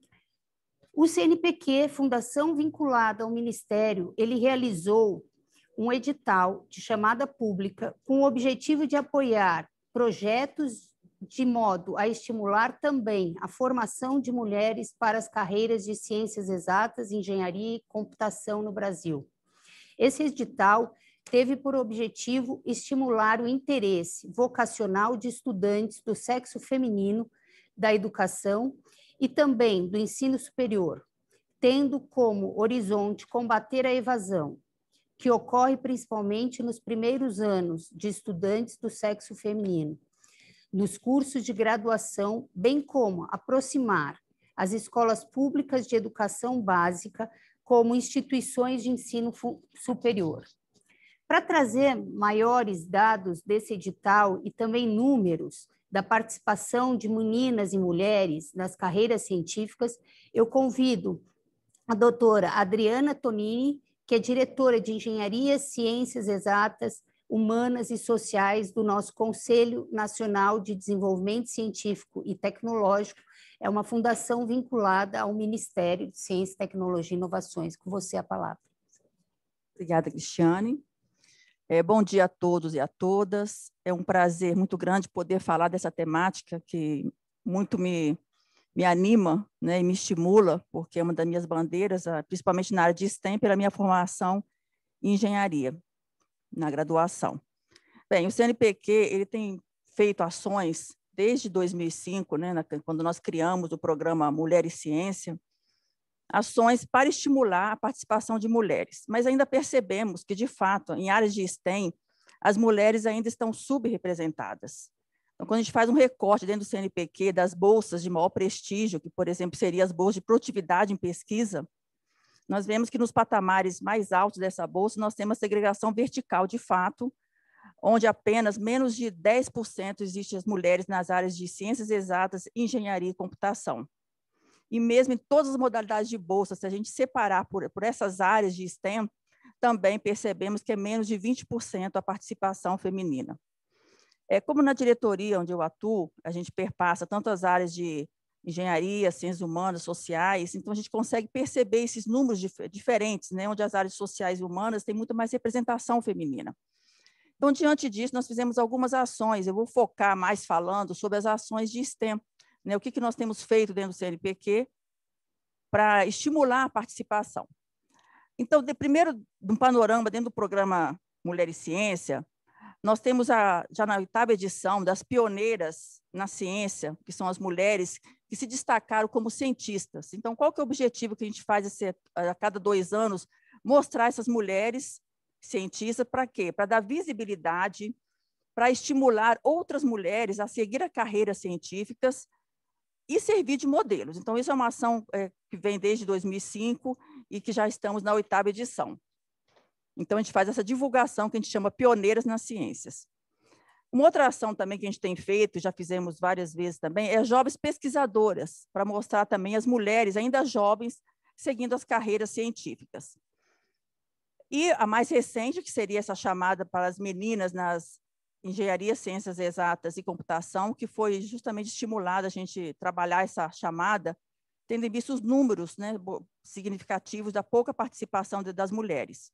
O C N P Q, fundação vinculada ao Ministério, ele realizou um edital de chamada pública com o objetivo de apoiar projetos de modo a estimular também a formação de mulheres para as carreiras de ciências exatas, engenharia e computação no Brasil. Esse edital teve por objetivo estimular o interesse vocacional de estudantes do sexo feminino da educação e também do ensino superior, tendo como horizonte combater a evasão, que ocorre principalmente nos primeiros anos de estudantes do sexo feminino, nos cursos de graduação, bem como aproximar as escolas públicas de educação básica como instituições de ensino superior. Para trazer maiores dados desse edital e também números da participação de meninas e mulheres nas carreiras científicas, eu convido a doutora Adriana Tonini, que é diretora de Engenharia, Ciências Exatas, Humanas e Sociais do nosso Conselho Nacional de Desenvolvimento Científico e Tecnológico, é uma fundação vinculada ao Ministério de Ciência, Tecnologia e Inovações. Com você a palavra. Obrigada, Cristiane. É, bom dia a todos e a todas. É um prazer muito grande poder falar dessa temática que muito me, me anima, né, e me estimula, porque é uma das minhas bandeiras, principalmente na área de STEM, pela minha formação em engenharia, na graduação. Bem, o C N P Q ele tem feito ações desde dois mil e cinco, né, quando nós criamos o programa Mulher e Ciência, ações para estimular a participação de mulheres, mas ainda percebemos que, de fato, em áreas de STEM, as mulheres ainda estão subrepresentadas. Então, quando a gente faz um recorte dentro do C N P Q das bolsas de maior prestígio, que, por exemplo, seriam as bolsas de produtividade em pesquisa, nós vemos que nos patamares mais altos dessa bolsa, nós temos a segregação vertical, de fato, onde apenas menos de dez por cento existem as mulheres nas áreas de ciências exatas, engenharia e computação. E mesmo em todas as modalidades de bolsa, se a gente separar por, por essas áreas de STEM, também percebemos que é menos de vinte por cento a participação feminina. É, como na diretoria onde eu atuo, a gente perpassa tanto as áreas de engenharia, ciências humanas, sociais, então a gente consegue perceber esses números dif diferentes, né, onde as áreas sociais e humanas têm muito mais representação feminina. Então, diante disso, nós fizemos algumas ações, eu vou focar mais falando sobre as ações de STEM, né, o que, que nós temos feito dentro do C N P Q para estimular a participação. Então, de, primeiro, um panorama dentro do programa Mulher e Ciência, nós temos a, já na oitava edição das pioneiras na ciência, que são as mulheres que se destacaram como cientistas. Então, qual que é o objetivo que a gente faz esse, a cada dois anos? Mostrar essas mulheres cientistas para quê? Para dar visibilidade, para estimular outras mulheres a seguir a carreiras científicas e servir de modelos. Então, isso é uma ação é, que vem desde dois mil e cinco e que já estamos na oitava edição. Então, a gente faz essa divulgação que a gente chama Pioneiras nas Ciências. Uma outra ação também que a gente tem feito, já fizemos várias vezes também, é jovens pesquisadoras, para mostrar também as mulheres ainda jovens seguindo as carreiras científicas. E a mais recente, que seria essa chamada para as meninas nas Engenharia, Ciências Exatas e Computação, que foi justamente estimulada a gente trabalhar essa chamada, tendo em vista os números, né, significativos da pouca participação de, das mulheres.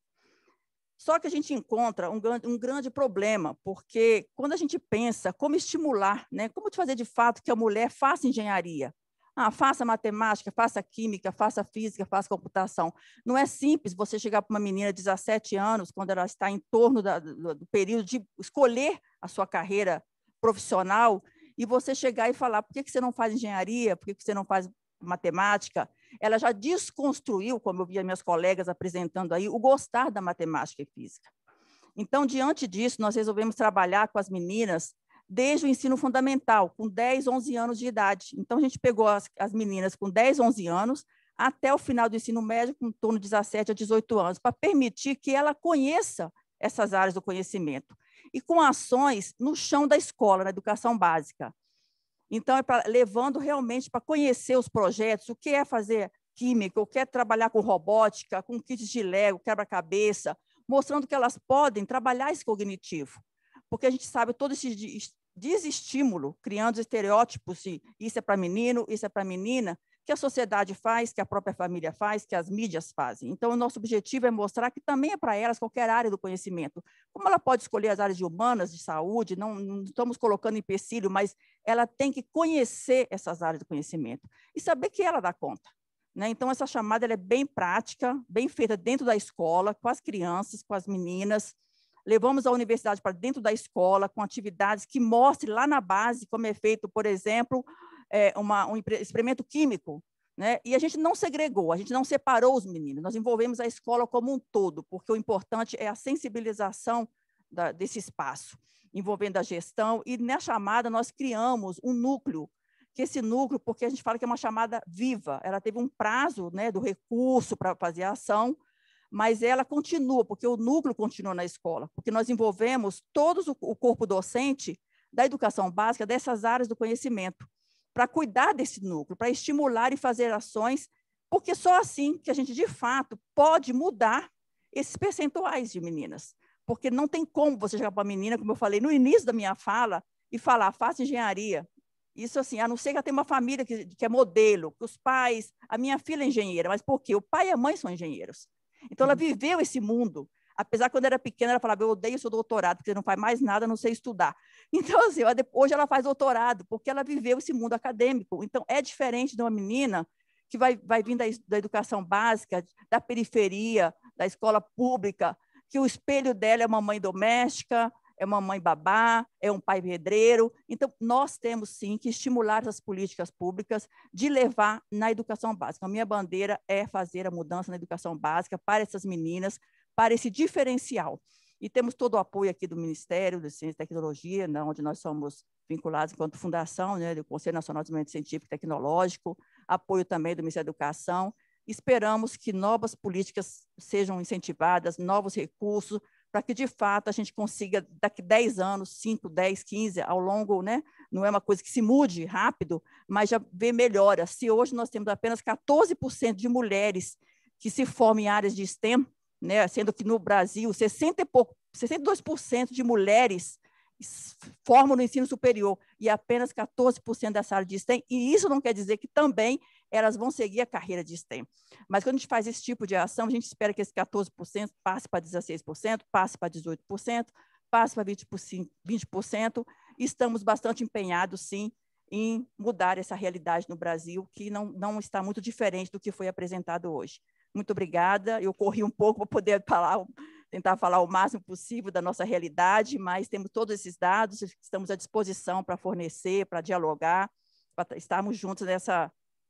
Só que a gente encontra um, um grande problema, porque quando a gente pensa como estimular, né, como fazer de fato que a mulher faça engenharia, ah, faça matemática, faça química, faça física, faça computação. Não é simples você chegar para uma menina de dezessete anos, quando ela está em torno da, do, do período de escolher a sua carreira profissional, e você chegar e falar, por que, que você não faz engenharia, por que, que você não faz matemática? Ela já desconstruiu, como eu via minhas colegas apresentando aí, o gostar da matemática e física. Então, diante disso, nós resolvemos trabalhar com as meninas desde o ensino fundamental, com dez, onze anos de idade. Então, a gente pegou as, as meninas com dez, onze anos, até o final do ensino médio, com em torno de dezessete a dezoito anos, para permitir que ela conheça essas áreas do conhecimento. E com ações no chão da escola, na educação básica. Então, é pra, levando realmente para conhecer os projetos, o que é fazer química, o que é trabalhar com robótica, com kits de Lego, quebra-cabeça, mostrando que elas podem trabalhar esse cognitivo. Porque a gente sabe todo esse desestímulo, criando estereótipos de isso é para menino, isso é para menina, que a sociedade faz, que a própria família faz, que as mídias fazem. Então, o nosso objetivo é mostrar que também é para elas qualquer área do conhecimento. Como ela pode escolher as áreas de humanas, de saúde, não, não estamos colocando empecilho, mas ela tem que conhecer essas áreas do conhecimento e saber que ela dá conta. Né? Então, essa chamada ela é bem prática, bem feita dentro da escola, com as crianças, com as meninas. Levamos a universidade para dentro da escola, com atividades que mostrem lá na base como é feito, por exemplo, é, uma, um experimento químico, né? E a gente não segregou, a gente não separou os meninos, nós envolvemos a escola como um todo, porque o importante é a sensibilização da, desse espaço, envolvendo a gestão, e na chamada nós criamos um núcleo, que esse núcleo, porque a gente fala que é uma chamada viva, ela teve um prazo, né, do recurso para fazer a ação, mas ela continua, porque o núcleo continua na escola, porque nós envolvemos todo o corpo docente da educação básica dessas áreas do conhecimento, para cuidar desse núcleo, para estimular e fazer ações, porque só assim que a gente, de fato, pode mudar esses percentuais de meninas, porque não tem como você chegar para a menina, como eu falei no início da minha fala, e falar, faça engenharia. Isso assim, a não ser que ela tenha uma família que, que é modelo, que os pais, a minha filha é engenheira, mas por quê? O pai e a mãe são engenheiros. Então, ela viveu esse mundo. Apesar que, quando era pequena, ela falava, eu odeio o seu doutorado, porque você não faz mais nada, não sei estudar. Então, assim, hoje ela faz doutorado, porque ela viveu esse mundo acadêmico. Então, é diferente de uma menina que vai, vai vir da, da educação básica, da periferia, da escola pública, que o espelho dela é uma mãe doméstica, é uma mãe babá, é um pai pedreiro. Então, nós temos, sim, que estimular as políticas públicas de levar na educação básica. A minha bandeira é fazer a mudança na educação básica para essas meninas, para esse diferencial. E temos todo o apoio aqui do Ministério de Ciência e Tecnologia, né, onde nós somos vinculados enquanto fundação, né, do Conselho Nacional de Desenvolvimento Científico e Tecnológico, apoio também do Ministério da Educação. Esperamos que novas políticas sejam incentivadas, novos recursos, para que, de fato, a gente consiga, daqui a dez anos, cinco, dez, quinze, ao longo, né? Não é uma coisa que se mude rápido, mas já vê melhora. Se hoje nós temos apenas quatorze por cento de mulheres que se formam em áreas de STEM, né? Sendo que no Brasil, sessenta e pouco, sessenta e dois por cento de mulheres formam no ensino superior e apenas quatorze por cento dessa área de STEM, e isso não quer dizer que também elas vão seguir a carreira de STEM. Mas quando a gente faz esse tipo de ação, a gente espera que esse quatorze por cento passe para dezesseis por cento, passe para dezoito por cento, passe para vinte por cento, e estamos bastante empenhados, sim, em mudar essa realidade no Brasil, que não, não está muito diferente do que foi apresentado hoje. Muito obrigada, eu corri um pouco para poder falar, tentar falar o máximo possível da nossa realidade, mas temos todos esses dados, estamos à disposição para fornecer, para dialogar, para estarmos juntos nessa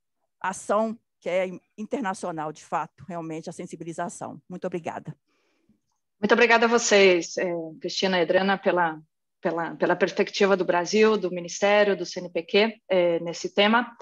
ação que é internacional, de fato, realmente, a sensibilização. Muito obrigada. Muito obrigada a vocês, eh, Cristina e Adriana, pela, pela, pela perspectiva do Brasil, do Ministério, do C N P Q, eh, nesse tema.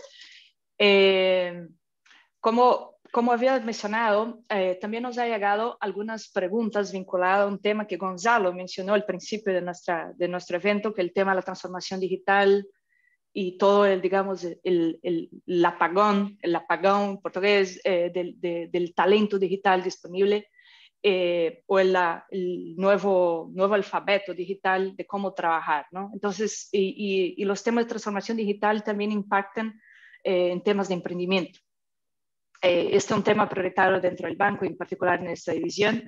Eh, como Como había mencionado, eh, también nos ha llegado algunas preguntas vinculadas a un tema que Gonzalo mencionó al principio de, nuestra, de nuestro evento, que es el tema de la transformación digital y todo el, digamos, el, el, el apagón, el apagón portugués eh, del, de, del talento digital disponible. eh, o el, el nuevo, nuevo alfabeto digital de cómo trabajar, ¿no? Entonces, y, y, y los temas de transformación digital también impactan eh, en temas de emprendimiento. Eh, este es un tema prioritario dentro del banco, en particular en esta división,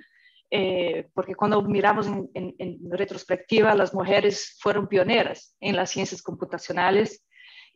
eh, porque cuando miramos en, en, en retrospectiva, las mujeres fueron pioneras en las ciencias computacionales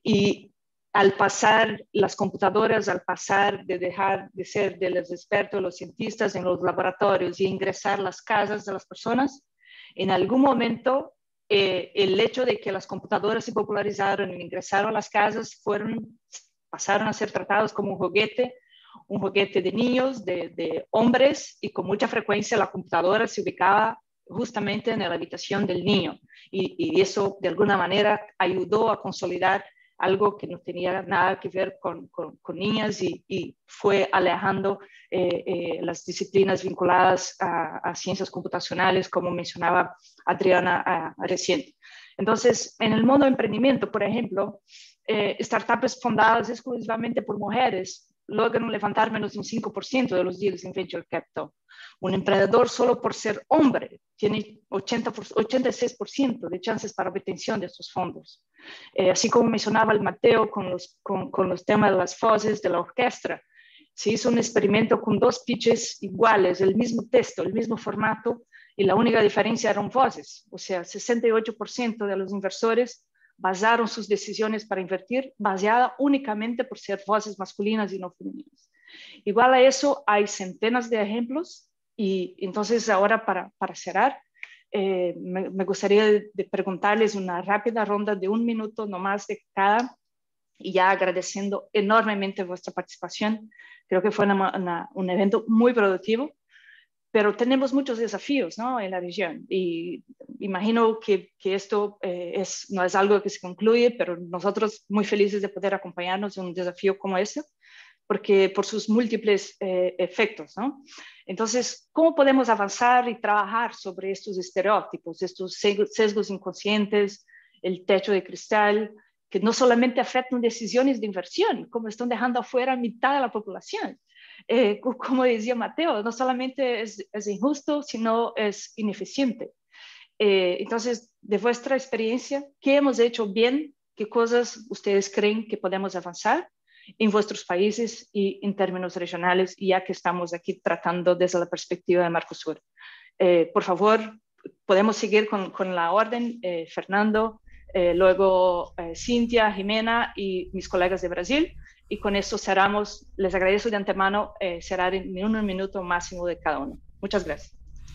y al pasar las computadoras, al pasar de dejar de ser de los expertos, los cientistas en los laboratorios y ingresar a las casas de las personas, en algún momento eh, el hecho de que las computadoras se popularizaron y ingresaron a las casas fueron, pasaron a ser tratados como un juguete, un juguete de niños, de, de hombres, y con mucha frecuencia la computadora se ubicaba justamente en la habitación del niño. Y, y eso de alguna manera ayudó a consolidar algo que no tenía nada que ver con, con, con niñas y, y fue alejando eh, eh, las disciplinas vinculadas a, a ciencias computacionales, como mencionaba Adriana a, a recién. Entonces, en el mundo de emprendimiento, por ejemplo, eh, startups fundadas exclusivamente por mujeres logran levantar menos de un cinco por ciento de los deals en Venture Capital. Un emprendedor solo por ser hombre tiene ochenta por, ochenta y seis por ciento de chances para obtención de estos fondos. Eh, así como mencionaba el Mateo con los, con, con los temas de las voces de la orquesta, se hizo un experimento con dos pitches iguales, el mismo texto, el mismo formato, y la única diferencia eran voces. O sea, sesenta y ocho por ciento de los inversores basaron sus decisiones para invertir baseada únicamente por ser voces masculinas y no femeninas. Igual a eso hay centenas de ejemplos y entonces ahora para, para cerrar, eh, me, me gustaría de, de preguntarles una rápida ronda de un minuto nomás de cada y ya agradeciendo enormemente vuestra participación. Creo que fue una, una, un evento muy productivo, pero tenemos muchos desafíos, ¿no?, en la región y imagino que, que esto eh, es, no es algo que se concluye, pero nosotros muy felices de poder acompañarnos en un desafío como este, porque por sus múltiples eh, efectos, ¿no? Entonces, ¿cómo podemos avanzar y trabajar sobre estos estereotipos, estos sesgos inconscientes, el techo de cristal, que no solamente afectan decisiones de inversión, como están dejando afuera a mitad de la población? Eh, como decía Mateo, no solamente es, es injusto, sino es ineficiente. Eh, entonces, de vuestra experiencia, ¿qué hemos hecho bien? ¿Qué cosas ustedes creen que podemos avanzar en vuestros países y en términos regionales, ya que estamos aquí tratando desde la perspectiva de Mercosur? Eh, por favor, podemos seguir con, con la orden. Eh, Fernando, eh, luego eh, Cintia, Jimena y mis colegas de Brasil. Y con esto cerramos. Les agradezco de antemano eh, cerrar en un minuto máximo de cada uno. Muchas gracias.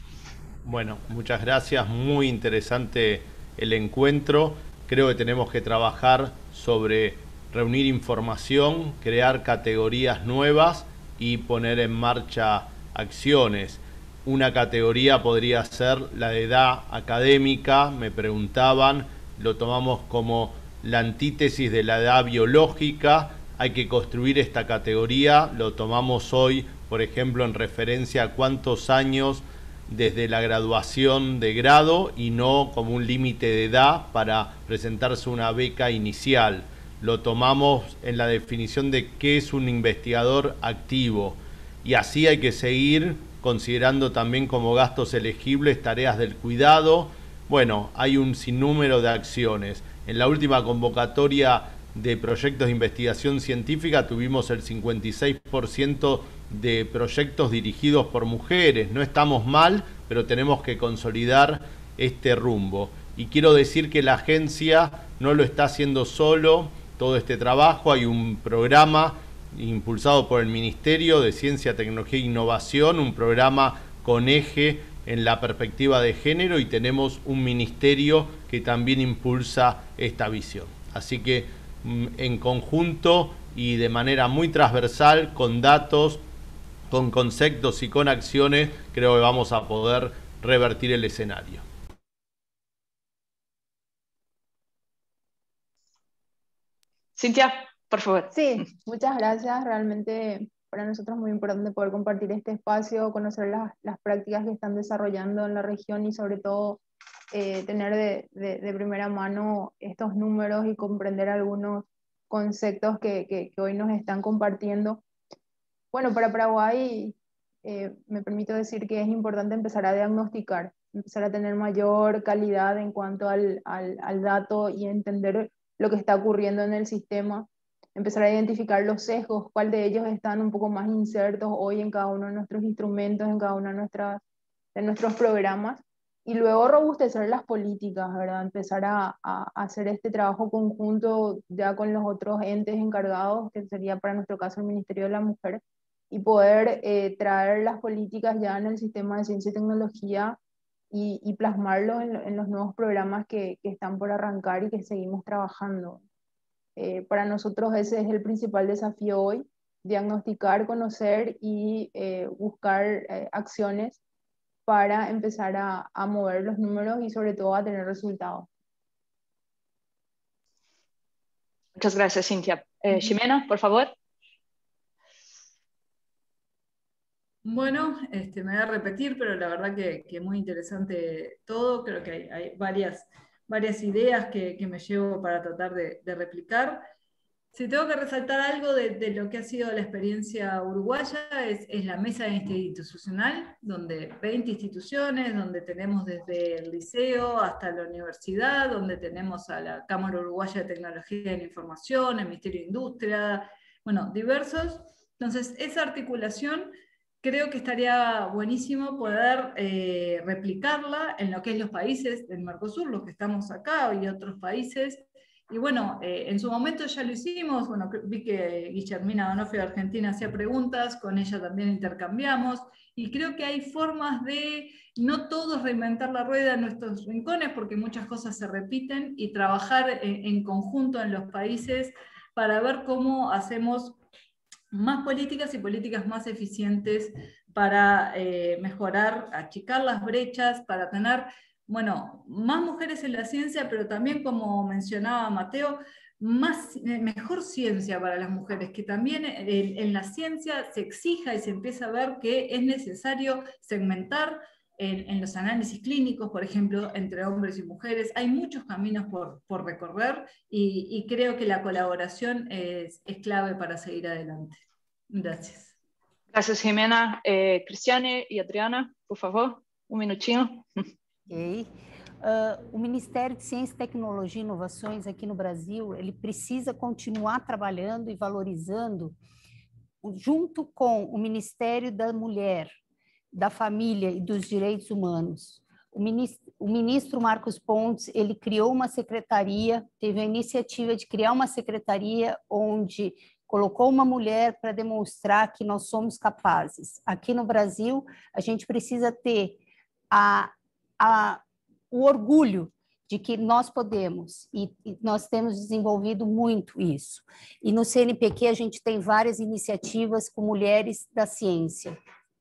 Bueno, muchas gracias. Muy interesante el encuentro. Creo que tenemos que trabajar sobre reunir información, crear categorías nuevas y poner en marcha acciones. Una categoría podría ser la de edad académica, me preguntaban, lo tomamos como la antítesis de la edad biológica. Hay que construir esta categoría, lo tomamos hoy, por ejemplo, en referencia a cuántos años desde la graduación de grado y no como un límite de edad para presentarse una beca inicial. Lo tomamos en la definición de qué es un investigador activo y así hay que seguir considerando también como gastos elegibles tareas del cuidado. Bueno, hay un sinnúmero de acciones. En la última convocatoria de proyectos de investigación científica tuvimos el cincuenta y seis por ciento de proyectos dirigidos por mujeres. No estamos mal, pero tenemos que consolidar este rumbo. Y quiero decir que la agencia no lo está haciendo solo todo este trabajo. Hay un programa impulsado por el Ministerio de Ciencia, Tecnología e Innovación, un programa con eje en la perspectiva de género, y tenemos un ministerio que también impulsa esta visión. Así que en conjunto y de manera muy transversal, con datos, con conceptos y con acciones, creo que vamos a poder revertir el escenario. Cintia, por favor. Sí, muchas gracias. Realmente para nosotros es muy importante poder compartir este espacio, conocer las, las prácticas que están desarrollando en la región y sobre todo eh, tener de, de, de primera mano estos números y comprender algunos conceptos que, que, que hoy nos están compartiendo. Bueno, para Paraguay eh, me permito decir que es importante empezar a diagnosticar, empezar a tener mayor calidad en cuanto al, al, al dato y entender lo que está ocurriendo en el sistema, empezar a identificar los sesgos, cuál de ellos están un poco más insertos hoy en cada uno de nuestros instrumentos, en cada uno de, nuestras, de nuestros programas, y luego robustecer las políticas, ¿verdad? Empezar a, a hacer este trabajo conjunto ya con los otros entes encargados, que sería para nuestro caso el Ministerio de la Mujer, y poder eh, traer las políticas ya en el sistema de ciencia y tecnología y, y plasmarlo en, en los nuevos programas que, que están por arrancar y que seguimos trabajando. Eh, para nosotros ese es el principal desafío hoy, diagnosticar, conocer y eh, buscar eh, acciones para empezar a, a mover los números y sobre todo a tener resultados. Muchas gracias, Cintia. Eh, Ximena, por favor. Bueno, este, me voy a repetir, pero la verdad que, que muy interesante todo. Creo que hay, hay varias, varias ideas que, que me llevo para tratar de, de replicar. Si tengo que resaltar algo de, de lo que ha sido la experiencia uruguaya, es, es la mesa interinstitucional, donde veinte instituciones, donde tenemos desde el liceo hasta la universidad, donde tenemos a la Cámara Uruguaya de Tecnología de la Información, el Ministerio de Industria, bueno, diversos. Entonces, esa articulación creo que estaría buenísimo poder eh, replicarla en lo que es los países del Mercosur, los que estamos acá y otros países. Y bueno, eh, en su momento ya lo hicimos, bueno, vi que Guillermina Donofrio de Argentina hacía preguntas, con ella también intercambiamos, y creo que hay formas de no todos reinventar la rueda en nuestros rincones, porque muchas cosas se repiten, y trabajar en, en conjunto en los países para ver cómo hacemos más políticas y políticas más eficientes para eh, mejorar, achicar las brechas, para tener, bueno, más mujeres en la ciencia, pero también, como mencionaba Mateo, más, mejor ciencia para las mujeres, que también en, en la ciencia se exija y se empieza a ver que es necesario segmentar en, en los análisis clínicos, por ejemplo, entre hombres y mujeres. Hay muchos caminos por, por recorrer y, y creo que la colaboración es, es clave para seguir adelante. Gracias. Gracias, Ximena. Eh, Cristiane e Adriana, por favor, um minutinho. Ok. Uh, o Ministério de Ciência, Tecnologia e Inovações aqui no Brasil, ele precisa continuar trabalhando e valorizando, junto com o Ministério da Mulher, da Família e dos Direitos Humanos. O ministro, o ministro Marcos Pontes, ele criou uma secretaria, teve a iniciativa de criar uma secretaria onde colocou uma mulher para demonstrar que nós somos capazes. Aqui no Brasil, a gente precisa ter a, a, o orgulho de que nós podemos, e, e nós temos desenvolvido muito isso. E no C N Pq a gente tem várias iniciativas com mulheres da ciência.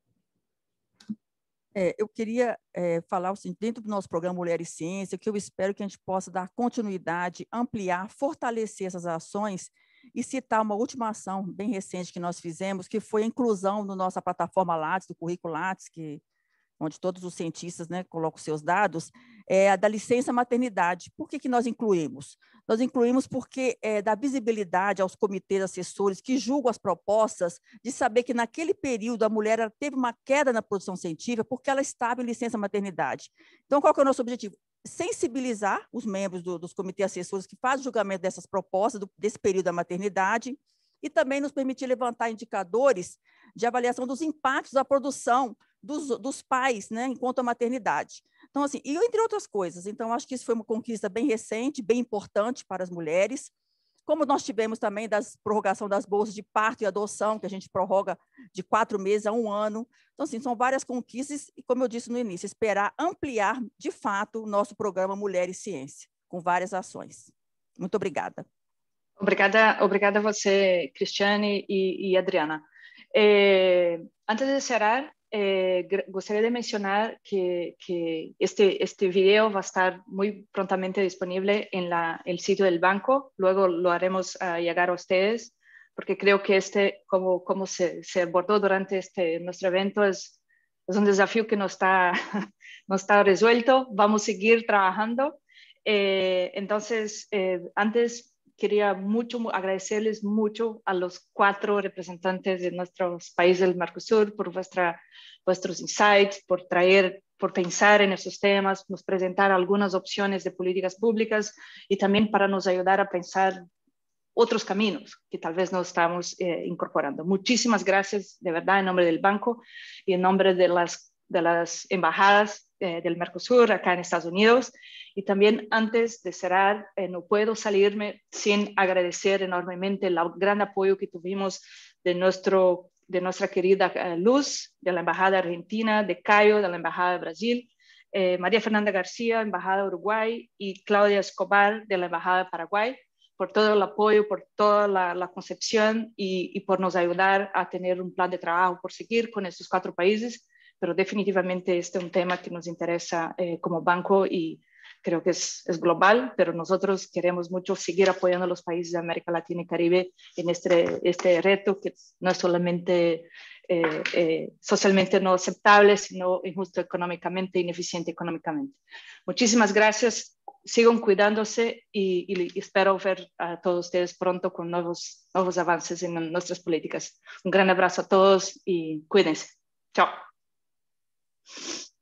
É, eu queria é, falar assim, dentro do nosso programa Mulher e Ciência, que eu espero que a gente possa dar continuidade, ampliar, fortalecer essas ações e citar uma última ação bem recente que nós fizemos, que foi a inclusão na nossa plataforma Lattes, do currículo Lattes, que, onde todos os cientistas, né, colocam seus dados, é a da licença maternidade. Por que que nós incluímos? Nós incluímos porque é, dá visibilidade aos comitês assessores que julgam as propostas, de saber que naquele período a mulher ela teve uma queda na produção científica porque ela estava em licença maternidade. Então, qual que é o nosso objetivo? Sensibilizar os membros do, dos comitês assessores que fazem o julgamento dessas propostas, do, desse período da maternidade, e também nos permitir levantar indicadores de avaliação dos impactos da produção dos, dos pais, né, enquanto a maternidade. Então, assim, e entre outras coisas. Então, acho que isso foi uma conquista bem recente, bem importante para as mulheres, como nós tivemos também das prorrogação das bolsas de parto e adoção, que a gente prorroga de quatro meses a um ano. Então, assim, são várias conquistas e, como eu disse no início, esperar ampliar, de fato, o nosso programa Mulher e Ciência, com várias ações. Muito obrigada. Obrigada, obrigada a você, Cristiane e, e Adriana. Eh, antes de cerrar, eh, gostaria de mencionar que, que este, este video va a estar muy prontamente disponible en la, el sitio del banco. Luego lo haremos uh, llegar a ustedes, porque creo que este, como, como se, se abordó durante este, nuestro evento, es, es un desafío que no está, no está resuelto. Vamos a seguir trabajando. Eh, entonces, eh, antes quería mucho agradecerles mucho a los cuatro representantes de nuestros países del Mercosur por vuestra, vuestros insights, por traer, por pensar en esos temas, nos presentar algunas opciones de políticas públicas y también para nos ayudar a pensar otros caminos que tal vez no estamos eh, incorporando. Muchísimas gracias de verdad en nombre del banco y en nombre de las, de las embajadas eh, del Mercosur acá en Estados Unidos. Y también antes de cerrar, eh, no puedo salirme sin agradecer enormemente el gran apoyo que tuvimos de, nuestro, de nuestra querida eh, Luz, de la Embajada Argentina, de Cayo, de la Embajada de Brasil, eh, María Fernanda García, Embajada de Uruguay, y Claudia Escobar, de la Embajada de Paraguay, por todo el apoyo, por toda la, la concepción y, y por nos ayudar a tener un plan de trabajo por seguir con estos cuatro países, pero definitivamente este es un tema que nos interesa eh, como banco y creo que es, es global, pero nosotros queremos mucho seguir apoyando a los países de América Latina y Caribe en este, este reto que no es solamente eh, eh, socialmente no aceptable, sino injusto económicamente, ineficiente económicamente. Muchísimas gracias. Sigan cuidándose y, y espero ver a todos ustedes pronto con nuevos, nuevos avances en nuestras políticas. Un gran abrazo a todos y cuídense. Chao.